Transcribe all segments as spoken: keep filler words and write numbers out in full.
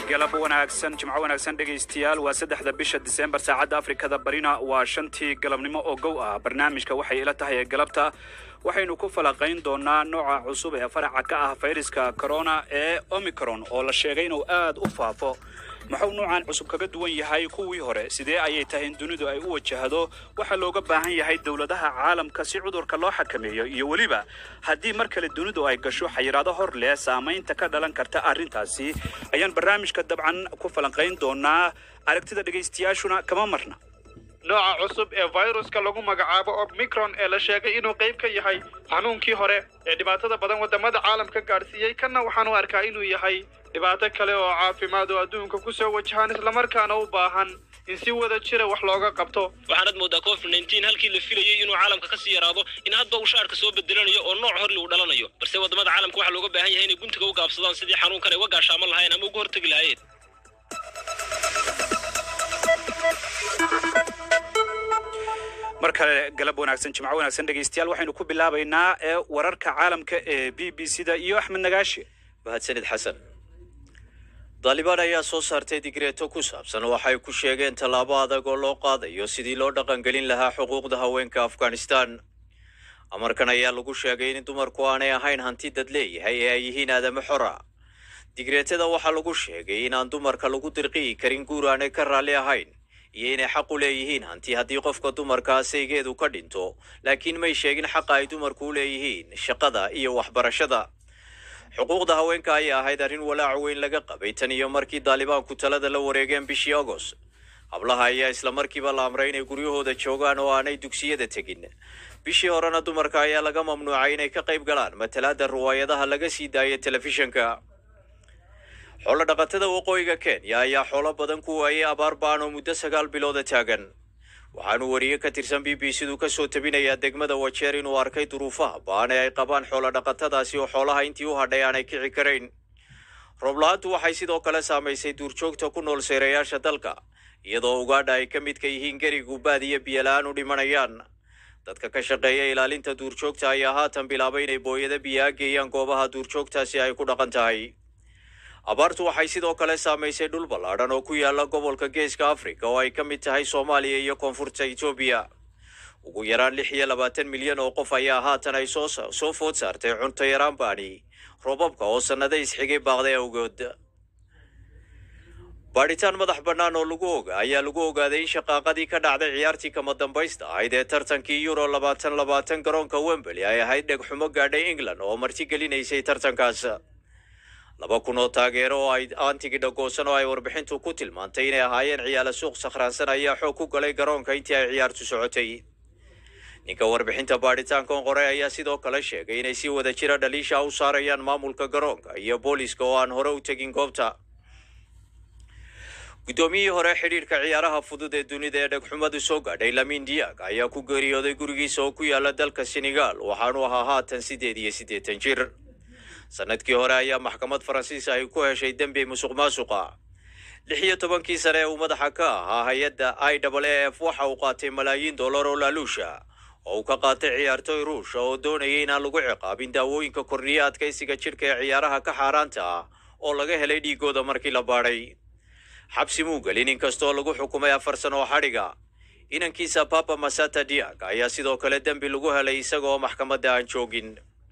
galab wanaagsan jimco wanaagsan dhageystayaal waa saddexda bisha December saacada Afrikada barina waa shantii galabnimo oo gow ah barnaamijka waxay ila tahay galabta waxaynu ku falaqayn doonaa nooca cusub ee faraca ka ah fayraska corona ee Omicron oo la sheegay inuu aad u faafo maxuu noocan cusub kaga duwan yahay kuwii hore sidee ayay tahay in dunidu ay u wajahdo waxa looga baahan yahay dawladaha caalamka si cudurka loo xakameeyo iyo waliba hadii mar kale dunidu ay gasho xayiraado hor leh saameynta ka dhalan karta arrintaasi ayaan barnaamijka dabcan ku falanqayn doonaa aragtida dhageystayaashuna kama marna nooca cusub ee viruska lagu magacaabo Omicron ee la sheegay inuu qayb ka yahay xanuunkii hore ee dhibaatada badan wadamada caalamka gaarsiiyay kana waxaan u arkaa inuu yahay dhibaato kale oo caafimaad oo adduunka ku soo wajahan isla markaana u baahan in si wada jira wax looga qabto waxaanad moodaa covid nineteen halkii la filayay inuu caalamka ka sii yaraado in hadba uu shaarka soo bedelanayo oo nooc hor uu dhalanayo balse wadamada caalamka waxa looga baahan yahay inay guntiga u gaabsadaan sidii xanuunkan ay uga gaashaaman lahayn ama uga hortagi lahaayeen markale galab wanaagsan jimco wanaagsan dhageystayaal waxaynu ku bilaabaynaa ee wararka caalamka ee B B C da iyo Axmed Nagaashi mahadsanid xasan Taliban ayaa soo saartay digreeto ku saabsan waxay ku sheegeen talaabo adag oo loo qaadayo sidii loo dhaqan gelin lahaa xuquuqda haweenka Afghanistan amarkan ayaa lagu sheegay in dumarku aanay ahayn hanti dad leeyahay ee ay yihiin aadamo xor ah digreetada waxaa lagu sheegay in aan dumarka lagu dirqii karin guur aanay ka raali ahayn iyo inay xaq u leeyihiin hanti haddii qofka dumarka saygeedu ka dhinto laakiin may sheegin xaq ay dumarku u leeyihiin shaqada iyo waxbarashada xuquuqda haweenka ayaa ahayd arrin walaac weyn laga qabay tan iyo markii Taliban ku talada la wareegeen bishii August hablaha ayaa isla markiiba la amray inay guryahooda joogaan oo aanay dugsiyada tegin bishii horena dumarka ayaa laga mamnuucay inay ka qayb galaan matalaada riwaayadaha laga sii daayay telefishinka xoolo dhaqatada waqooyiga Kenya ayaa xoolo badan ku waayay abaar baan oo muddo sagaal bilood taagan waxaanu wariye ka tirsan B B C du ka soo tabinaya degmada Wajeer inuu arkay duruufaha baan ay qabaan xoolo dhaqatadaasi oo xoolaha intii u hadhay aanay kici karayn rooblaantu waxay sidoo kale saameysay duurjoogta ku nool seerayaasha dalka iyadoo ugaadha ay ka mid ka yihiin garigu baadiye biyalaan u dhimanayaan dadka ka shaqeeya ilaalinta duurjoogta ayaa haatan bilaabay inay booyada biyaha geeyaan goobaha duurjoogtaasi ay ku dhaqan tahay abaartu waxay sidoo kale saameysay dhul ballaaran oo ku yaala gobolka Geeska Afrika oo ay ka mid tahay Soomaaliya iyo Koonfurta Itoobiya ugu yaraan lix iyo labaatan milyan oo qof ayaa haatan ay soo soo food saartay cunto yaraan baani roobabka oo sanado isxigay baaqday awgood baaritaan madax bannaan oo lagu ogaa ayaa lagu ogaaday in shaqaaqadii ka dhacday ciyaartii kama dambaysta ahayd ee tartankii Euro labaatan labaatan garoonka Wembley ay ahayd dhegxumo gaadhay England oo marti gelinaysay tartankaas laba kun oo taageero oo ay aantigii dhagoosan oo ay warbixintu ku tilmaantay inay ahaayeen ciyaal suuq sakhraansan ayaa xoog ku galay garoonka intii ay ciyaartu socotay ninka warbixinta baaritaanka qoray ayaa sidoo kale sheegay inay si wada jira dhaliisha u saarayaan maamulka garoonka iyo booliska oo aan hore u tagin goobta gudoomiyihii hore xiriirka ciyaaraha fudud ee dunida ee dhagxumadu soo gaadhay Lamine Diack ayaa ku geeriyooday gurigiisa oo ku yaala dalka Senegal waxaanu ahaa haatan sideed iyo siddeetan jir sanadkii hore ayaa maxkamad Faransiis ay ku heshay dambi musuqmaasuqa lix iyo tobankii sane ee madaxa ka ahaa hay'adda I A A F waxa uu qaatay malaayiin dollar oo laaluusha oo ka qaatay ciyaartoy Ruush oo doonayay in lagu ciqaabin daawooyinka kordhiya adkaysiga jirka ee ciyaaraha ka xaaraanta ah oo laga helay dhiigooda markii la baaray xabsi muugalin inkastoo lagu xukumay afar sano oo xadhiga inankiisa Papa Masata Diack ayaa sidoo kale dambi lagu helay isagoo maxkamadda aan joogin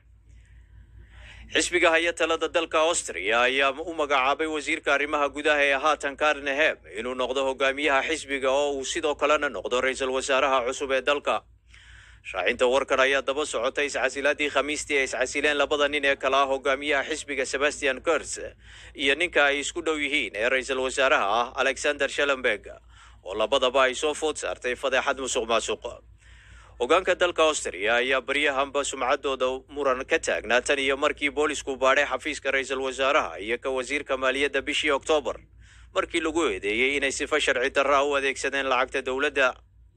xisbiga hay-talada dalka Austria ayaa u magacaabay wasiirka arrimaha gudaha ee haatan Karl Nehem inuu noqdo hogaamiyaha xisbiga oo uu sidoo kalena noqdo ra'iisul wasaaraha cusub ee dalka shaacinta warkan ayaa daba socotay iscasilaadii Khamiistii ay iscasileen labada nin ee kala hogaamiyaha xisbiga Sebastian Kurz iyo ninka ay isku dhow yihiin ee ra'iisul wasaaraha ah Alexander Schallenberg oo labadaba ay soo food saartay fadeexad musuqmaasuq hogaanka dalka Austria ayaa baryahanba sumcadooda muran ka taagnaa tan iyo markii boolisku baadhay xafiiska ra'iisul wasaaraha iyo ka wasiirka maaliyadda bishii October markii lagu eedeeyay inay sifa sharci darro u adeegsadeen lacagta dawladda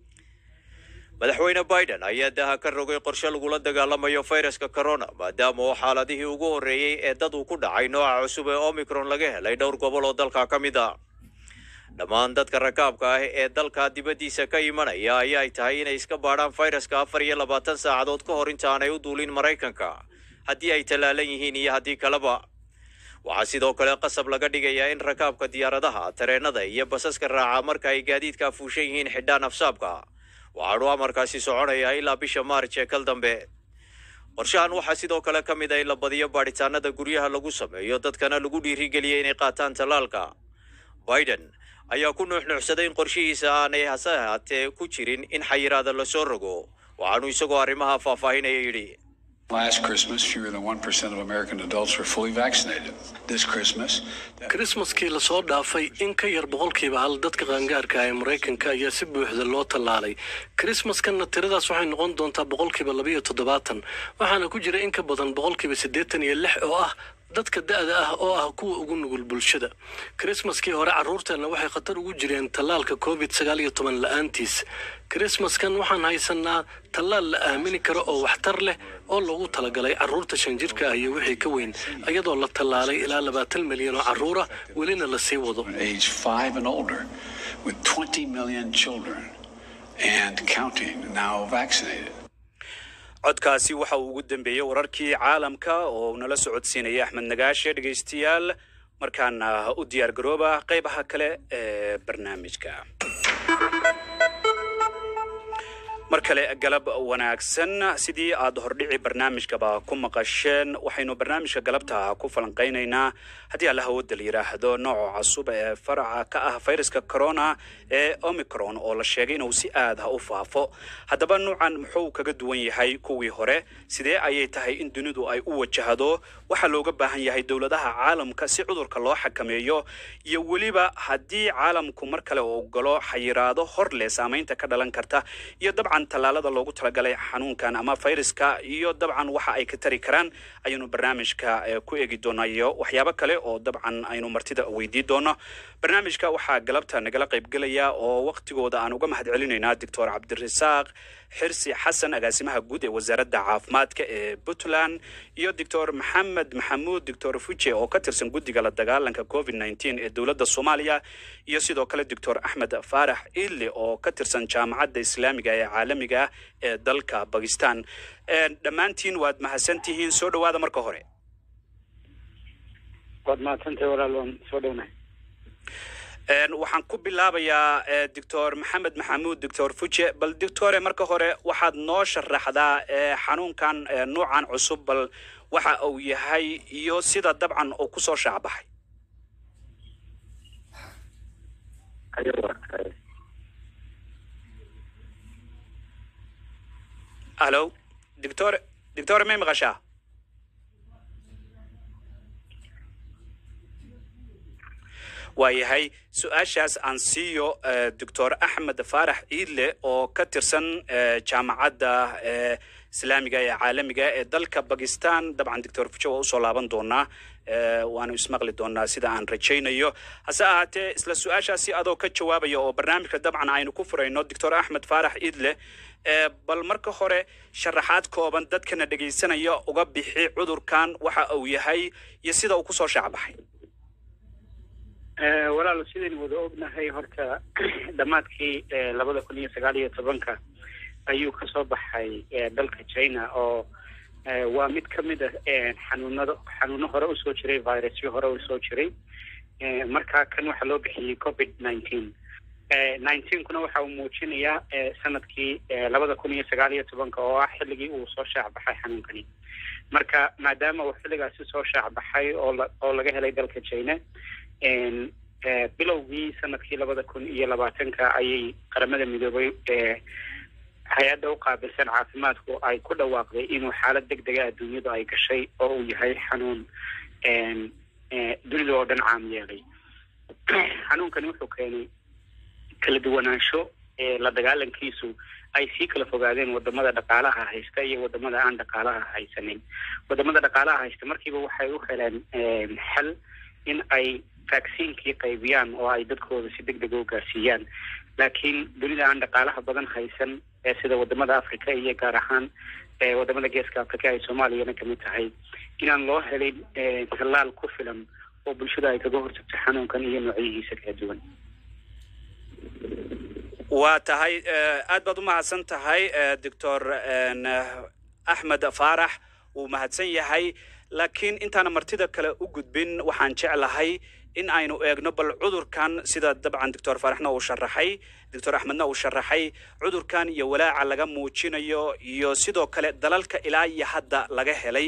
madaxweyne Biden ayaa daha ka rogay qorshe lagu la dagaalamayo fayraska corona maadaama oo xaaladihii ugu horeeyay ee dad uu ku dhacay nooca cusub ee Omicron laga helay dhowr gobol oo dalka ka mid ah dhammaan dadka rakaabka ah ee dalka dibadiisa ka imanaya ayaa ay tahay inay iska baadhaan fayraska afar iyo labaatan saacadood ka hor inta aanay u duulin Mareykanka haddii ay talaalan yihiin iyo haddii kaleba waxaa sidoo kale qasab laga dhigayaa in rakaabka diyaaradaha tareenada iyo basaska raaca marka ay gaadiidka fuushan yihiin xidhaan afsaabka waxaanu amarkaasi soconayaa ilaa bisha maarj ee kal dambe qorshahan waxaa sidoo kale ka mid ah in la badiyo baadhitaanada guryaha lagu sameeyo dadkana lagu dhiirigeliyay inay qaataan tallaalka biden ayaa ku nuuxnuuxsaday in qorshihiisa aanay hase ahaatee ku jirin in xayiraada lasoo rogo waxaanu isagoo arrimaha faahfaahinaya yidhi Last Christmas, fewer than one percent of American adults were fully vaccinated. This Christmas, Christmaskii la soo dhaafay in ka yar boqolkiiba hal dadka qaangaarka ah ee Mareykanka ayaa si buuxda loo tallaalay. Christmaskanna tiradaas waxay noqon doontaa boqolkiiba laba iyo toddobaatan waxaana ku jira in ka badan boqolkiiba siddeetan iyo lix oo ah dadka da'da ah oo ah kuwa ugu nugul bulshada. Christmaskii hore carruurteena waxay khatar ugu jireen tallaalka covid sagaal iyo toban la'aantiis. Christmaskan waxaan haysanaa tallaal la aamini karo oo waxtar leh oo loogu talagalay carruurta shan jirka ah iyo wixii ka weyn iyadoo la tallaalay ilaa labaatan milyan oo carruur ah welina la sii wado. age five and older, with twenty million children and counting now vaccinated. codkaasi waxa uu ugu dambeeyay wararkii caalamka oo nala socodsiinaya Axmed Nagaashe dhageystayaal markaana u diyaar garooba qaybaha kale ee barnaamijka markale galab wanaagsan sidii aad hordhici barnaamijkaba ku maqasheen waxaynu barnaamijka galabta ku falanqeynaynaa haddii Allah uu dal yiraahdo nooca cusub ee faraca ka ah fayraska corona ee Omicron oo la sheegay inuu si aad ah u faafo haddaba noocan muxuu kaga duwan yahay kuwii hore sidee ayay tahay in dunidu ay u wajahdo waxa looga baahan yahay dawladaha caalamka si cudurka loo xakameeyo iyo waliba haddii caalamku mar kale uu galo xayiraado hor leh saameynta ka dhalan karta iyo dabcan tallaalada loogu talagalay xanuunkan ama fayraska iyo dabcan waxa ay ka tari karaan aynu barnaamijka ku eegi doonayo waxyaabo kale oo dabcan aynu martida weydiin doono barnaamijka waxa galabta nagala qayb galaya oo waqtigooda aan uga mahadcelinaynaa Doctor Cabdirasaaq Xirsi Xasan agaasimaha guud ee wasaaradda caafimaadka ee Puntland iyo Doctor Maxamed Maxamuud Doctor Fuche oo ka tirsan guddiga la dagaalanka covid nineteen ee dawladda Soomaaliya iyo sidoo kale Doctor Ahmed Faarax Ille oo ka tirsan jaamacadda Islaamiga ee caalamiga ee dalka Pakistan dhammaantiin waad mahadsantihiin soo dhawaada marka hore waad mahadsantahay walaalwan soo dhawnaa waxaan ku bilaabayaa Doctor Maxamed Maxamuud Doctor Fuche bal Doctor marka hore waxaad noo sharaxdaa xanuunkan noocan cusub bal waxa uu yahay iyo sida dabcan uu ku soo shaabaxay Hello Doctor Doctor may maqashaa waayahay su'aashaas aan siiyo Doctor Ahmed Faarax Ille oo ka tirsan jaamacadda Islaamiga ee caalamiga ee dalka Pakistan dabcan Doctor Fuche oo soo laaban doona waanu ismaqli doonaa sida aan rajaynayo hase ahaatee isla su'aashaasi adoo ka jawaabaya oo barnaamijka dabcan aynu ku furayno Doctor Ahmed Faarax Ille bal marka hore sharaxaad kooban dadkana dhageysanaya uga bixi cudurkan waxa uu yahay iyo sida uu ku soo shacbaxay walaal sideen wada ognahay horta dhamaadkii labada kun iyo sagaal iyo tobanka ayuu ka soo baxay dalka China oo waa mid ka mid ah xanuunada xanuuno hore u soo jiray virusyo hore u soo jiray marka kan waxa loo bixiyay covid nineteen nineteen kuna waxa uu muujinayaa sanadkii labada kun iyo sagaal iyo tobanka oo ah xilligii uu soo shaac baxay xanuunkani marka maadaama uu xilligaasi soo shaac baxay oo oo laga helay dalka China een bilowgii sanadkii labada kun iyo labaatanka ayay qaramada midoobay hay-adda u qaabilsan caafimaadku ay ku dhawaaqday inuu xaalad degdeg ah adduunyada ay gashay oo uu yahay xanuun dunida oo dhan caam yeelay xanuunkani wuxuu keenay kala duwanaansho la dagaalankiisu ay sii kala fogaadeen wadamada dhaqaalaha haysta iyo wadamada aan dhaqaalaha haysanin wadamada dhaqaalaha haysta markiiba waxay u heleen xal in ay vaccine-kii qaybiyaan oo ay dadkooda si degdeg u gaarsiiyaan laakiin dunida aan dhaqaalaha badan haysan sida wadamada Afrika iyo gaar ahaan wadamada geeska Afrika ay Soomaaliyana ka mid tahay inaan loo helin tallaal ku filan oo bulshada ay kaga hortagto xanuunkan iyo noocyadiisa kala duwan waa tahay aad baad u mahadsan tahay Doctor Ahmed Faarax uu mahadsan yahay laakiin intaana martida kale u gudbin waxaan jeclahay in aynu eegno bal cudurkan sida dabcan doctor Faaraxna uu sharaxay doctor Axmedna uu sharaxay cudurkan iyo walaaca laga muujinayo iyo sidoo kale dalalka ilaa iyo hadda laga helay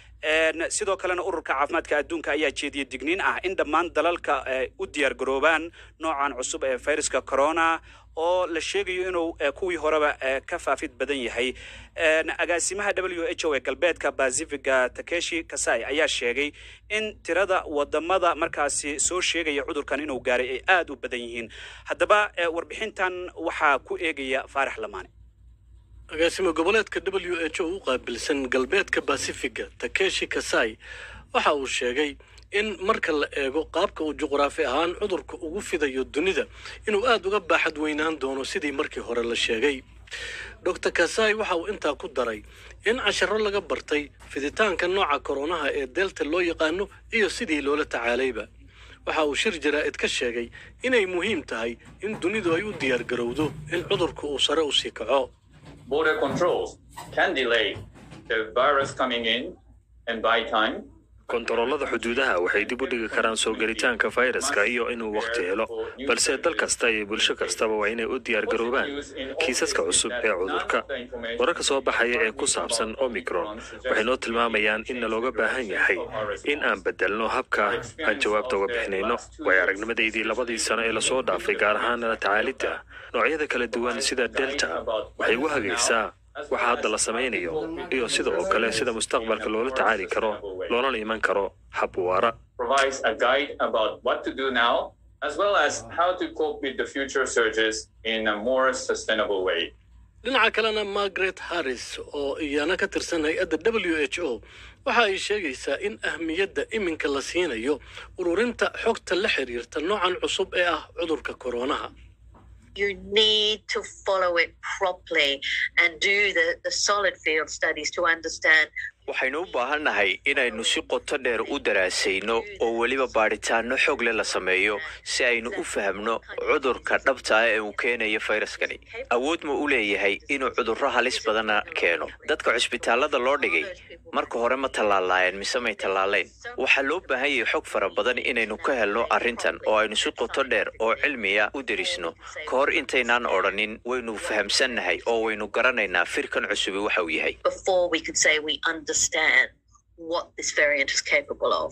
sidoo kalena ururka caafimaadka adduunka ayaa jeediyay digniin ah in dhammaan dalalka u diyaar garoobaan noocan cusub ee fayraska corona oo la sheegayo inuu kuwii horeba ka faafid badan yahay agaasimaha W H O ee galbeedka Pacifica Takeshi Kasai ayaa sheegay in tirada wadamada markaasi soo sheegaya cudurkan inuu gaaray ay aad u badan yihiin haddaba warbixintan waxaa ku eegaya Faarax Lamaane agaasima goboleedka W H O u qaabilsan galbeedka Pacifica Takeshi Kasai waxa uu sheegay in marka la eego qaabka uu juqraafi ahaan cudurka ugu fidayo dunida inuu aad uga baaxad weynaan doono sidii markii hore la sheegay Doctor Kasai waxa uu intaa ku daray in casharo laga bartay fiditaanka nooca koronaha ee Delta loo yaqaano iyo sidii loola tacaalayba waxa uu shir jaraa'id ka sheegay inay muhiim tahay in dunidu ay u diyaar garowdo in cudurku uu sare u sii kaco border controls can delay the virus coming in and by time kontaroolada xuduudaha waxay dib u dhigi karaan soo gelitaanka fayraska iyo inuu waqti helo balse dal kasta iyo bulsho kastaba waa inay u diyaar garoobaan kiisaska cusub ee cudurka wararka soo baxaya ee ku saabsan Omicron waxay noo tilmaamayaan in looga baahan yahay in aan bedelno habka aan jawaabta uga bixinayno way aragnimadeedii labadii sano ee la soo dhaafay gaar ahaan la tacaalidda noocyada kala duwan sida Delta waxay u hagaysaa waxa hadda la samaynayo iyo sidoo kale sida mustaqbalka loola tacaali karo loona iman karo hab waara provides a guide about what to do now as well as how to cope with the future surges in a more sustainable way dhinaca kalena Margaret Harris oo iyana ka tirsan hay'adda W H O waxa ay sheegaysaa in ahmiyadda iminka la siinayo ururinta xogta la xiriirta noocan cusub ee ah cudurka koronaha You need to follow it properly and do the, the solid field studies to understand. waxaynu u baahannahay inaynu si qoto dheer u daraasayno oo weliba baadhitaano xog leh la sameeyo si aynu u fahamno cudurka dhabta ah ee uu keenayo fayraskani awood ma u leeyahay inuu cudurro halis badana keeno dadka cusbitaalada loo dhigay marka hore ma tallaalaayeen mise may tallaalayn waxaa loo baahan yahay xog fara badan inaynu ka helno arrintan oo aynu si qoto dheer oo cilmiya u darisno ka hor intaynaan odhanin waynu fahamsannahay oo waynu garanaynaa firkan cusubi waxa uu yahay understand what this variant is capable of.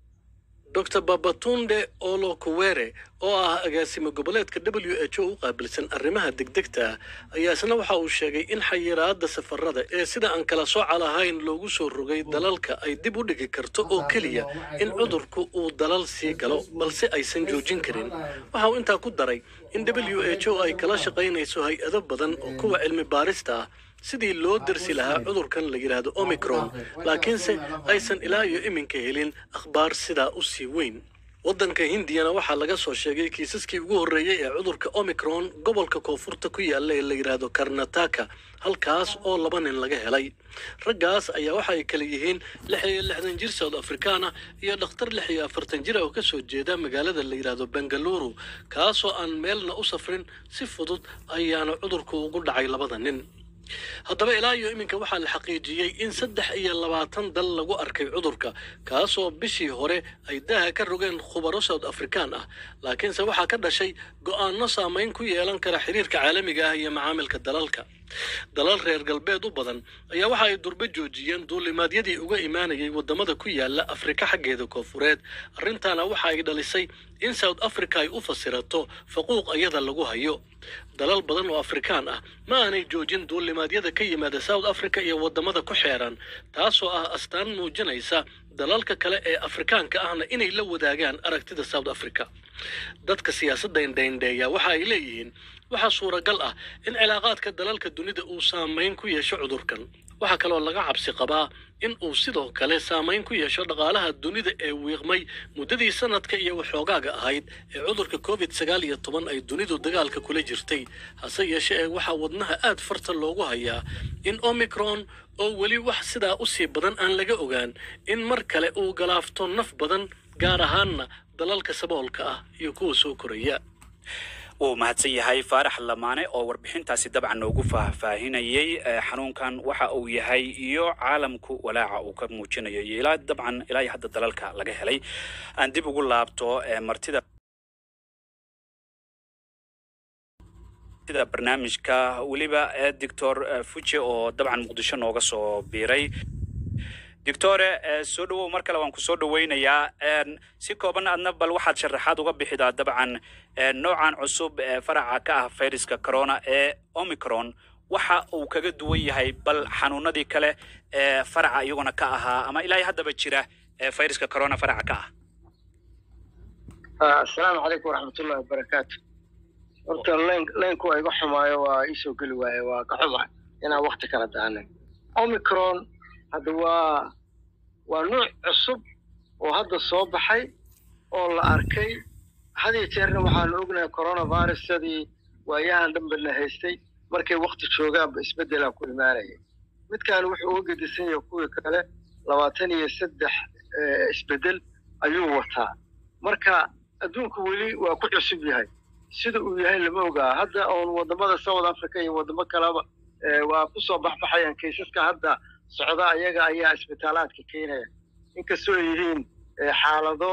Doctor Babatunde Olokuwere oo ah agaasima goboleedka W H O u qaabilsan arrimaha degdegta ayaa isna waxa uu sheegay in xayiraadda safarada ee sida aan kala sooc lahayn loogu soo rogay dalalka ay dib u dhigi karto oo kaliya in cudurku uu dalal sii galo balse aysan joojin karin waxa uu intaa ku daray in W H O ay kala shaqaynayso hay'ado badan oo kuwa cilmi baarista ah sidii loo darsi lahaa cudurkan la yiraahdo Omicron laakiinse aysan ilaa iyo iminka helin akhbaar sidaa u sii weyn waddanka Hindiyana waxaa laga soo sheegay kiisaskii ugu horreeyay ee cudurka Omicron gobolka koonfurta ku yaalla ee la yiraahdo Karnataka halkaas oo laba nin laga helay raggaas ayaa waxa ay kala yihiin lix iyo lixdan jir South Africana iyo dhakhtar lix iyo afartan jir oo ka soo jeeda magaalada la yiraahdo Bangalore kaasoo aan meelna u safrin si fudud ayaana cudurku ugu dhacay labada nin haddaba ilaa iyo iminka waxaa la xaqiijiyey in saddex iyo labaatan dal lagu arkay cudurka kaasoo bishii hore ay daaha ka rogeen khubaro South African ah laakiinse waxaa ka dhashay go'aano saameyn ku yeelan kara xiriirka caalamiga ah iyo macaamilka dalalka dalal reer galbeed u badan ayaa waxa ay durba joojiyeen duulimaadyadii uga imaanayay wadamada ku yaala Afrika xaggeeda koonfureed arrintaana waxa ay dhalisay in South Africa ay u fasirato faquuq ayada lagu hayo dalal badan oo Afrikaan ah ma aanay joojin duulimaadyada ka yimaada South Africa iyo wadamada ku xeeran taasoo ah astaan muujinaysa dalalka kale ee Afrikaanka ahna inay la wadaagaan aragtida South Africa dadka siyaasadda indhayndeeya waxa ay leeyihiin waxa suuragal ah in cilaaqaadka dalalka dunida uu saameyn ku yeesho cudurkan waxa kale oo laga cabsi qabaa in uu sidoo kale saameyn ku yeesho dhaqaalaha dunida ee wiiqmay muddadii sanadka iyo waxoogaaga ahayd ee cudurka covid sagaal iyo toban ay dunidu dagaalka kula jirtay hase yeeshee waxa wadnaha aad farta loogu hayaa in Omicron oo weli wax sidaa u sii badan aan laga ogaan in mar kale uu galaafto naf badan gaar ahaanna dalalka saboolka ah iyo kuwa soo koraya uu mahadsan yahay faarax lamaane oo warbixintaasi dabcan noogu faahfaahinayay xanuunkan waxa uu yahay iyo caalamku walaaca uu ka muujinayo iyo ilaa dabcan ilaa hadda dalalka laga helay aan dib ugu laabto martida sida barnaamijka waliba doctor Fuche oo dabcan muqdisho nooga soo biiray doctore soo dhawow mar kale waan ku soo dhaweynayaa si kooban adna bal waxaad sharaxaad uga bixidaa dabcan noocan cusub faraca ka ah fayraska corona ee Omicron waxa uu kaga duwan yahay bal xanuunadii kale ee faraca iyaguna ka ahaa ama ilaa haddaba jira fayraska corona faraca ka ah assalaamu calaykum waraxmatullaahi wabarakaatuh horta leenku ay iga xumaayo waa ii soo geli waaye waa ka xumaa inaan waqti kala daanay Omicron hadda waa waa nooc cusub oo hadda soo baxay oo la arkay hadii jeerna waxaan ognahay coronavirus sidii waayahan dhanbana haystay markay waqti joogaan isbedel ku imaanayay midkaan wuxuu uga gedisan yahay kuwa kale labaatan iyo saddex isbedel ayuu wataa marka adduunku weli waa ku cusub yahay sida uu yahay lama ogaa hadda oo wadamada South Africa iyo wadamo kaleba waa ku soo baxbaxayaan kiisaska hadda socda ayaga ayaa isbitaalaadka keenaya inkastoo yihiin xaalado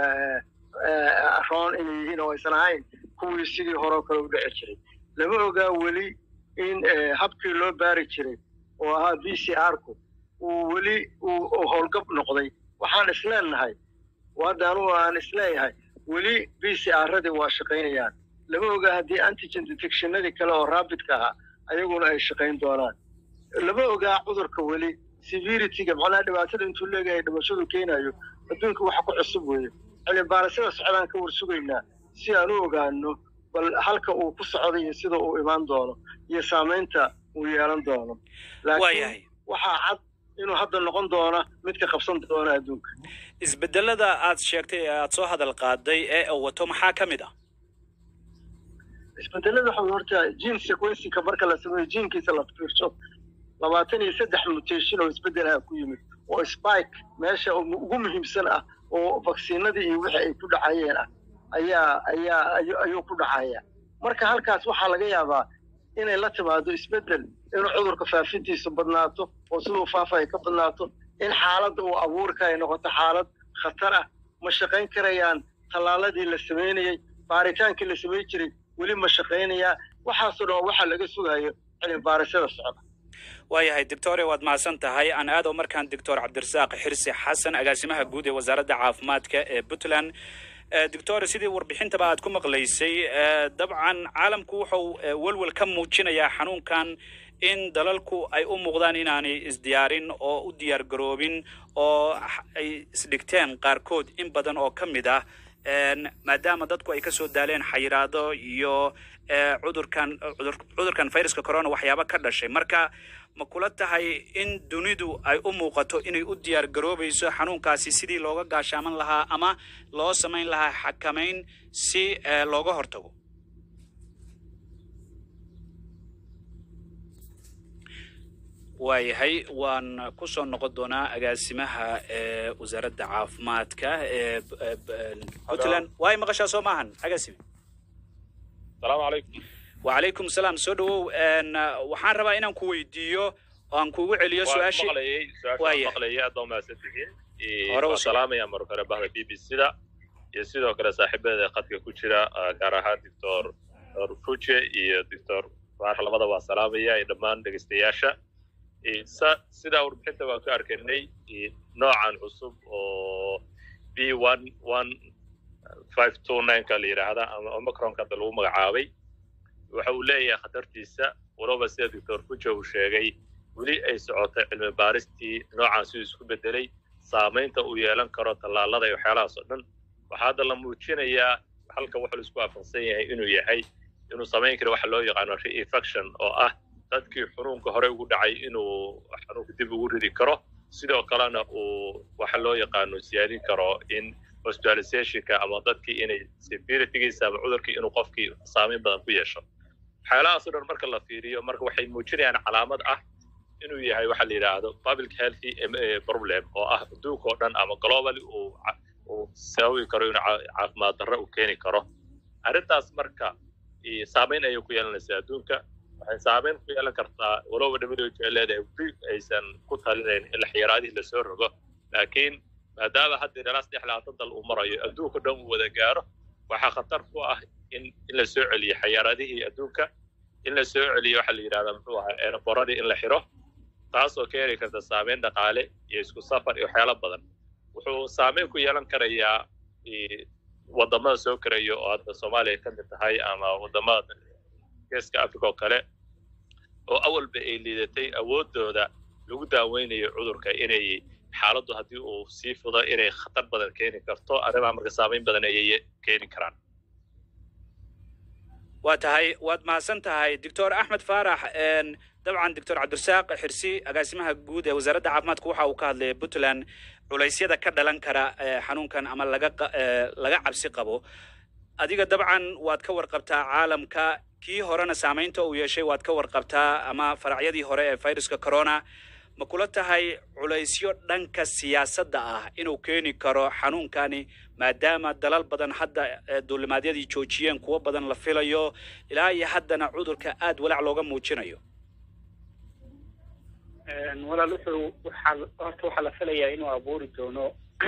roon inay yihiin oo aysan ahayn kuwii sidii hore kale u dhici jiray lama ogaa weli in habkii loo baari jiray oo ahaa B C R-ku uu weli uu howlgab noqday waxaan isleenahay wadaan aan isleeyahay weli B C R-radii waa shaqaynayaan lama ogaa haddii antigen detection-nadii kale oo rapidka ah ayaguna ay shaqayn doonaan lama ogaa cudurka weli severity-ga macnaha dhibaatada intuu leeyahay dhimashadu keenayo adduunka waxa ku cusub weeye cilmi baarashada socdaan ka warsugaynaa si aan u ogaano bal halka uu ku socdo iyo sida uu imaan doono iyo saamaynta uu yeelan doono laakiin waxaa cad inuu hadda noqon doono mid ka qabsan doona adduunka isbedelada aad sheegtay aad soo hadal qaaday ee wato maxaa ka mid ah isbedelada waxa horta gene sequencing marka la sameeyo gene-kiisa la fiirsho labaatan iyo saddex mutation oo isbedelaha ku yimid oo spike meesha ugu muhiimsan ah oo vaccinadii iyo wixii ay ku dhacayeen ah ayaa ayaa ayuu ku dhacaya marka halkaas waxa laga yaabaa inay la timaado isbedel inuu cudurka faafintiisa badnaato oo sidoo faafay ka badnaato in xaaladda uu abuurka ay noqoto xaalad khatar ah ma shaqayn karayaan talaaladii la sameeyay baaritaankii la sameeyay jiray weli ma shaqaynaya waxaasoo dhan waxa laga sugayo cilmi baarashada socda waayahay doctore waad mahadsan tahay aan aad oo markaan doctor cabdirasaaq xirsi xasan agaasimaha guud ee wasaaradda caafimaadka ee Puntland doctore sidii warbixintaba aad ku maqlaysay dabcan caalamku wuxuu walwal ka muujinayaa xanuunkan in dalalku ay u muuqdaan inaanay isdiyaarin oo u diyaar garoobin oo ay isdhigteen qaarkood in badan oo ka mid ah maadaama dadku ay ka soo daaleen xayiraado iyo cudurkan cudurkan fayraska corona waxyaabo ka dhashay marka ma kula tahay in dunidu ay u muuqato inay u diyaar garoobayso xanuunkaasi sidii looga gaashaaman lahaa ama loo samayn lahaa xakamayn si looga hortago waayahay waan ku soo noqon doonaa agaasimaha ee wasaaradda caafimaadka ee Puntland waay maqashaa soo maahan agaasime salaamu calaykum وعليكم السلام سودو ان waxaan rabaa inaan ku weydiiyo aan kugu celiyo su'aashi waaye maqlayay aad ma saddexiin ee salaamaya mar kale bahda B B C-da iyo sidoo kale saaxiibada qadka ku jira gaar ahaan doctor Fuche iyo doctor Faarax labada waa salaamaya ay dhamaan dhageystayaasha ee sida warbixinta waan ka arkaynay noocan cusub oo B one one five two nine ka la yiraahdo ama Omicron ka lagu magacaabay waxa uu leeyahay khatartiisa walaba sida doctor Fuche uu sheegay weli ay socotay cilmi baaristii noocan si isku bedelay saameynta uu yeelan karo talaalada iyo waxyaalahaas oo dhan waxa hadda la muujinayaa halka waxa la isku waafaqsan yahay inuu yahay inuu saameyn karo waxa loo yaqaan reinfection oo ah dadkii xanuunka hore ugu dhacay inuu xanuunka dib ugu ridi karo sidoo kalena uu waxa loo yaqaan siyaadin karo in hospitalization-ka ama dadkii inay severity-giisa ama cudurkii inuu qofkii saameyn badan ku yeesho xaaladaas oo dhan marka la fiiriyo marka waxay muujinayaan calaamad ah inuu yahay waxa la yiraahdo public health problem oo ah adduunka oo dhan ama globally uu uu sababi karo inuu caafimaad darro u keeni karo arrintaas marka saameyn ayay ku yeelanaysaa adduunka waxay saameyn ku yeelan kartaa walowba w h o leedahay aysan ku talinayn in xayiraadihii lasoo rogo laakiin maadaama hadda ilaa saddex labaatan dal uu marayo adduunka dhan uu wada gaaro waxaa khatar ku ah in in la soo celiyo xayiraadihii adduunka in la soo celiyo waxaa la yidhahdaa muxuu ahaa eeraboradii in la xiro taas oo keeni karta saameyn dhaqaale iyo isku safar iyo waxyaalo badan wuxuu saameyn ku yeelan karayaa wadamada soo karayo oo hadda soomaaliya ka mid tahay ama wadamada geeska africa oo kale oo awalba ay liidatay awoodooda lagu daaweynayo cudurka inay xaaladdu haddii uu sii fudo inay khatar badan keeni karto arrimaha marka saameyn badan ayay keeni karaan waa tahay waad mahadsan tahay doctor axmed faarax dabcan doctor cabdirasaaq xirsi agaasimaha guud ee wasaaradda caafimaadka waxa uu ka hadlayay puntland culaysyada ka dhalan kara xanuunkan ama laga laga cabsi qabo adiga dabcan waad ka warqabtaa caalamka kii horena saamaynta uu yeeshay waad ka warqabtaa ama faracyadii hore ee viruska corona ma kula tahay culaysyo dhanka siyaasadda ah inuu keeni karo xanuunkani maadaama dalal badan hadda duulimaadyadii joojiyeen kuwo badan la filayo ilaa iyo haddana cudurka aad walaac looga muujinayo walaal wuxuu waxaa horta waxaa la filayaa inuu abuuri doono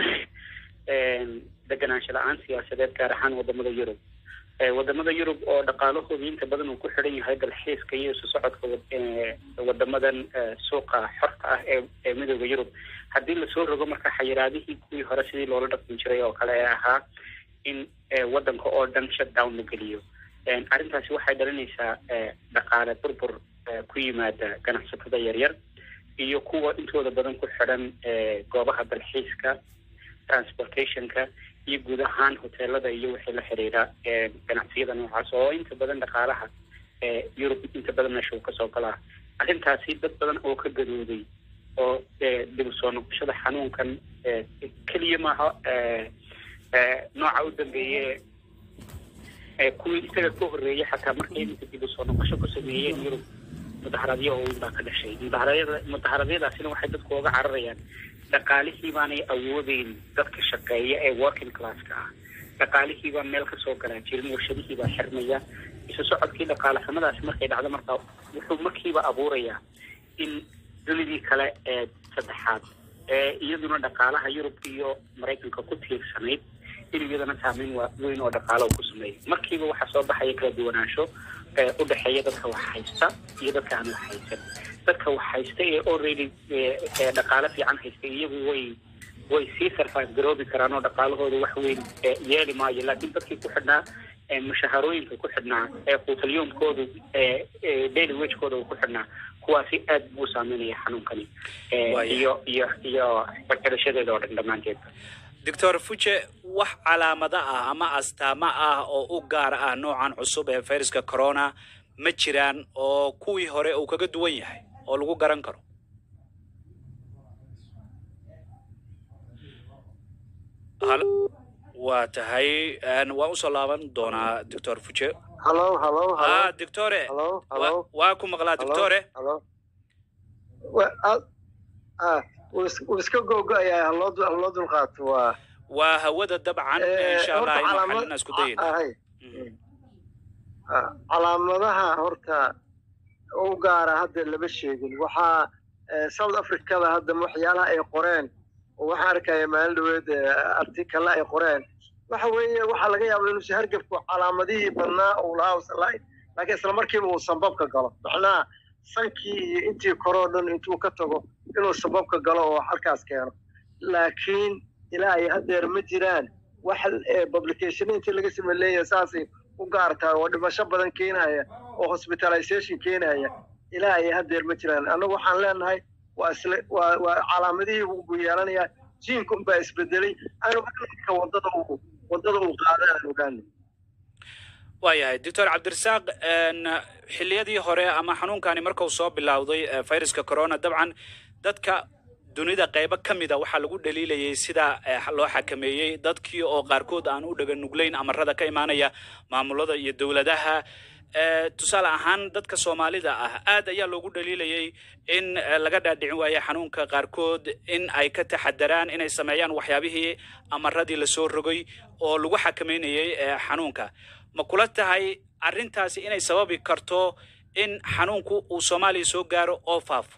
deganaansho la-aan siyaasadeed gaar ahaan wadamada yurub wadamada yurub oo dhaqaalahooda inta badan uu ku xidhan yahay dalxiiska iyo isu socodka wadamadan suuqa xorta ah ee ee midooda yurub haddii lasoo rogo marka xayiraadihii kuwii hore sidii loola dhaqmi jiray oo kale ee ahaa in wadanka oo dhan shutdown la geliyo arrintaasi waxay dhalinaysaa dhaqaale burbur ku yimaada ganacsatada yaryar iyo kuwa intooda badan ku xidhan goobaha dalxiiska transportationka iyo guud ahaan hoteelada iyo wixii la xiriira ganacsiyada noocaas oo inta badan dhaqaalaha yurub inta badan meesha uu kasoo galaa arrintaasi dad badan oo ka gadooday oo dib u soo noqoshada xanuunkan keliya maaha nooca u dambeeye kuwii isaga ka horreeyay xataa markay iminka dib u soo noqosho ku sameeyeen yurub mudaharaadyo oo baa ka dhashay mudaharaadyada mudaharadyadaasina waxay dadku uga cararayaan dhaqaalihii baanay awoodeyn dadka shaqeeya ee working classka ah dhaqaalihii baa meel kasoo galaa jirin warshadihii baa xirmaya isu socodkii dhaqaale xumadaasi markay dhacdo markaa wuxuu markiiba abuurayaa in dunidii kale ee saddexaad ee iyaduna dhaqaalaha yurub iyo maraykanka ku tiirsanayd in iyadana saameyn weyn oo dhaqaalo ku sameeyo markiiba waxaa soo baxaya kala duwanaansho u dhexeeya dadka wax haysta iyo dadka aan wax haysan dadka wax haysta ee already dhaqaale fiican haysta iyagu way way sii survive garoobi karaan oo dhaqaalahooda wax weyn yeeli maayo laakiin dadkii ku xidhnaa mushaharooyinka ku xidhnaa ee quutalyoomkoodu daily wagekooda uu ku xidhnaa kuwaasi aad buu saameynaya xanuunkani iyo iyo iyo waxbarashadeeda oo dhan dhammaanteedba doctor fuce wax calaamada ah ama astaama ah oo u gaar ah noocan cusub ee viruska corona ma jiraan oo kuwii hore uu kaga duwan yahay oo lagu garan karo waa tahay waan usoo laaban doonaa doctor fuce halo halo ah doctore waa ku maqlaa doctore wuu iska googo-ayaa haloo haloo dulqaato waa waa hawada dabcan insha allah inaan xalina isku dayno calaamadaha horta u gaara hadda lama sheegin waxaa south africada hadda waxyaalaha ay qoreen oo waxaa arkaya maalin dhaweed artikalla ay qoreen waxa weeye waxaa laga yaaba inuu hargabku calaamadihii badnaa uu lahaa usan lahayn laakiin isla markiiba uu sanbabka galo macnaha sankii iyo intii koroo dhan intuu ka tago inuu sababka galo oo halkaas keeno laakiin ilaa ay haddeer ma jiraan wax publication intii laga sameey leeyahay saasay u gaartaa oo dhimasho badan keenaya oo hospitalization keenaya ilaa ay haddeer ma jiraan annagu waxaan leenahay waa isla waa waa calaamadihii uu yeelanayaa jiinka unbaa isbedelay anuga wadada uu wadada uu qaadaan ogaanay waayahay doctor cabdirasaaq xilliyadii hore ama xanuunkani markuu soo bilowday viruska corona dabcan dadka dunida qaybo ka mid a waxaa lagu dhaliilayay sida loo xakameeyey dadkii oo qaarkood aan u dhaga nuglayn amarada ka imaanaya maamulada iyo dowladaha tusaale ahaan dadka soomaalida ah aad ayaa loogu dhaliilayay in laga dhaadhicin waayo xanuunka qaarkood in ay ka taxadaraan inay sameeyaan waxyaabihii amaradii lasoo rogay oo lagu xakameynayay xanuunka ma kula tahay arrintaasi inay sababi karto in xanuunku uu Soomaaliya soo gaaro oo faafo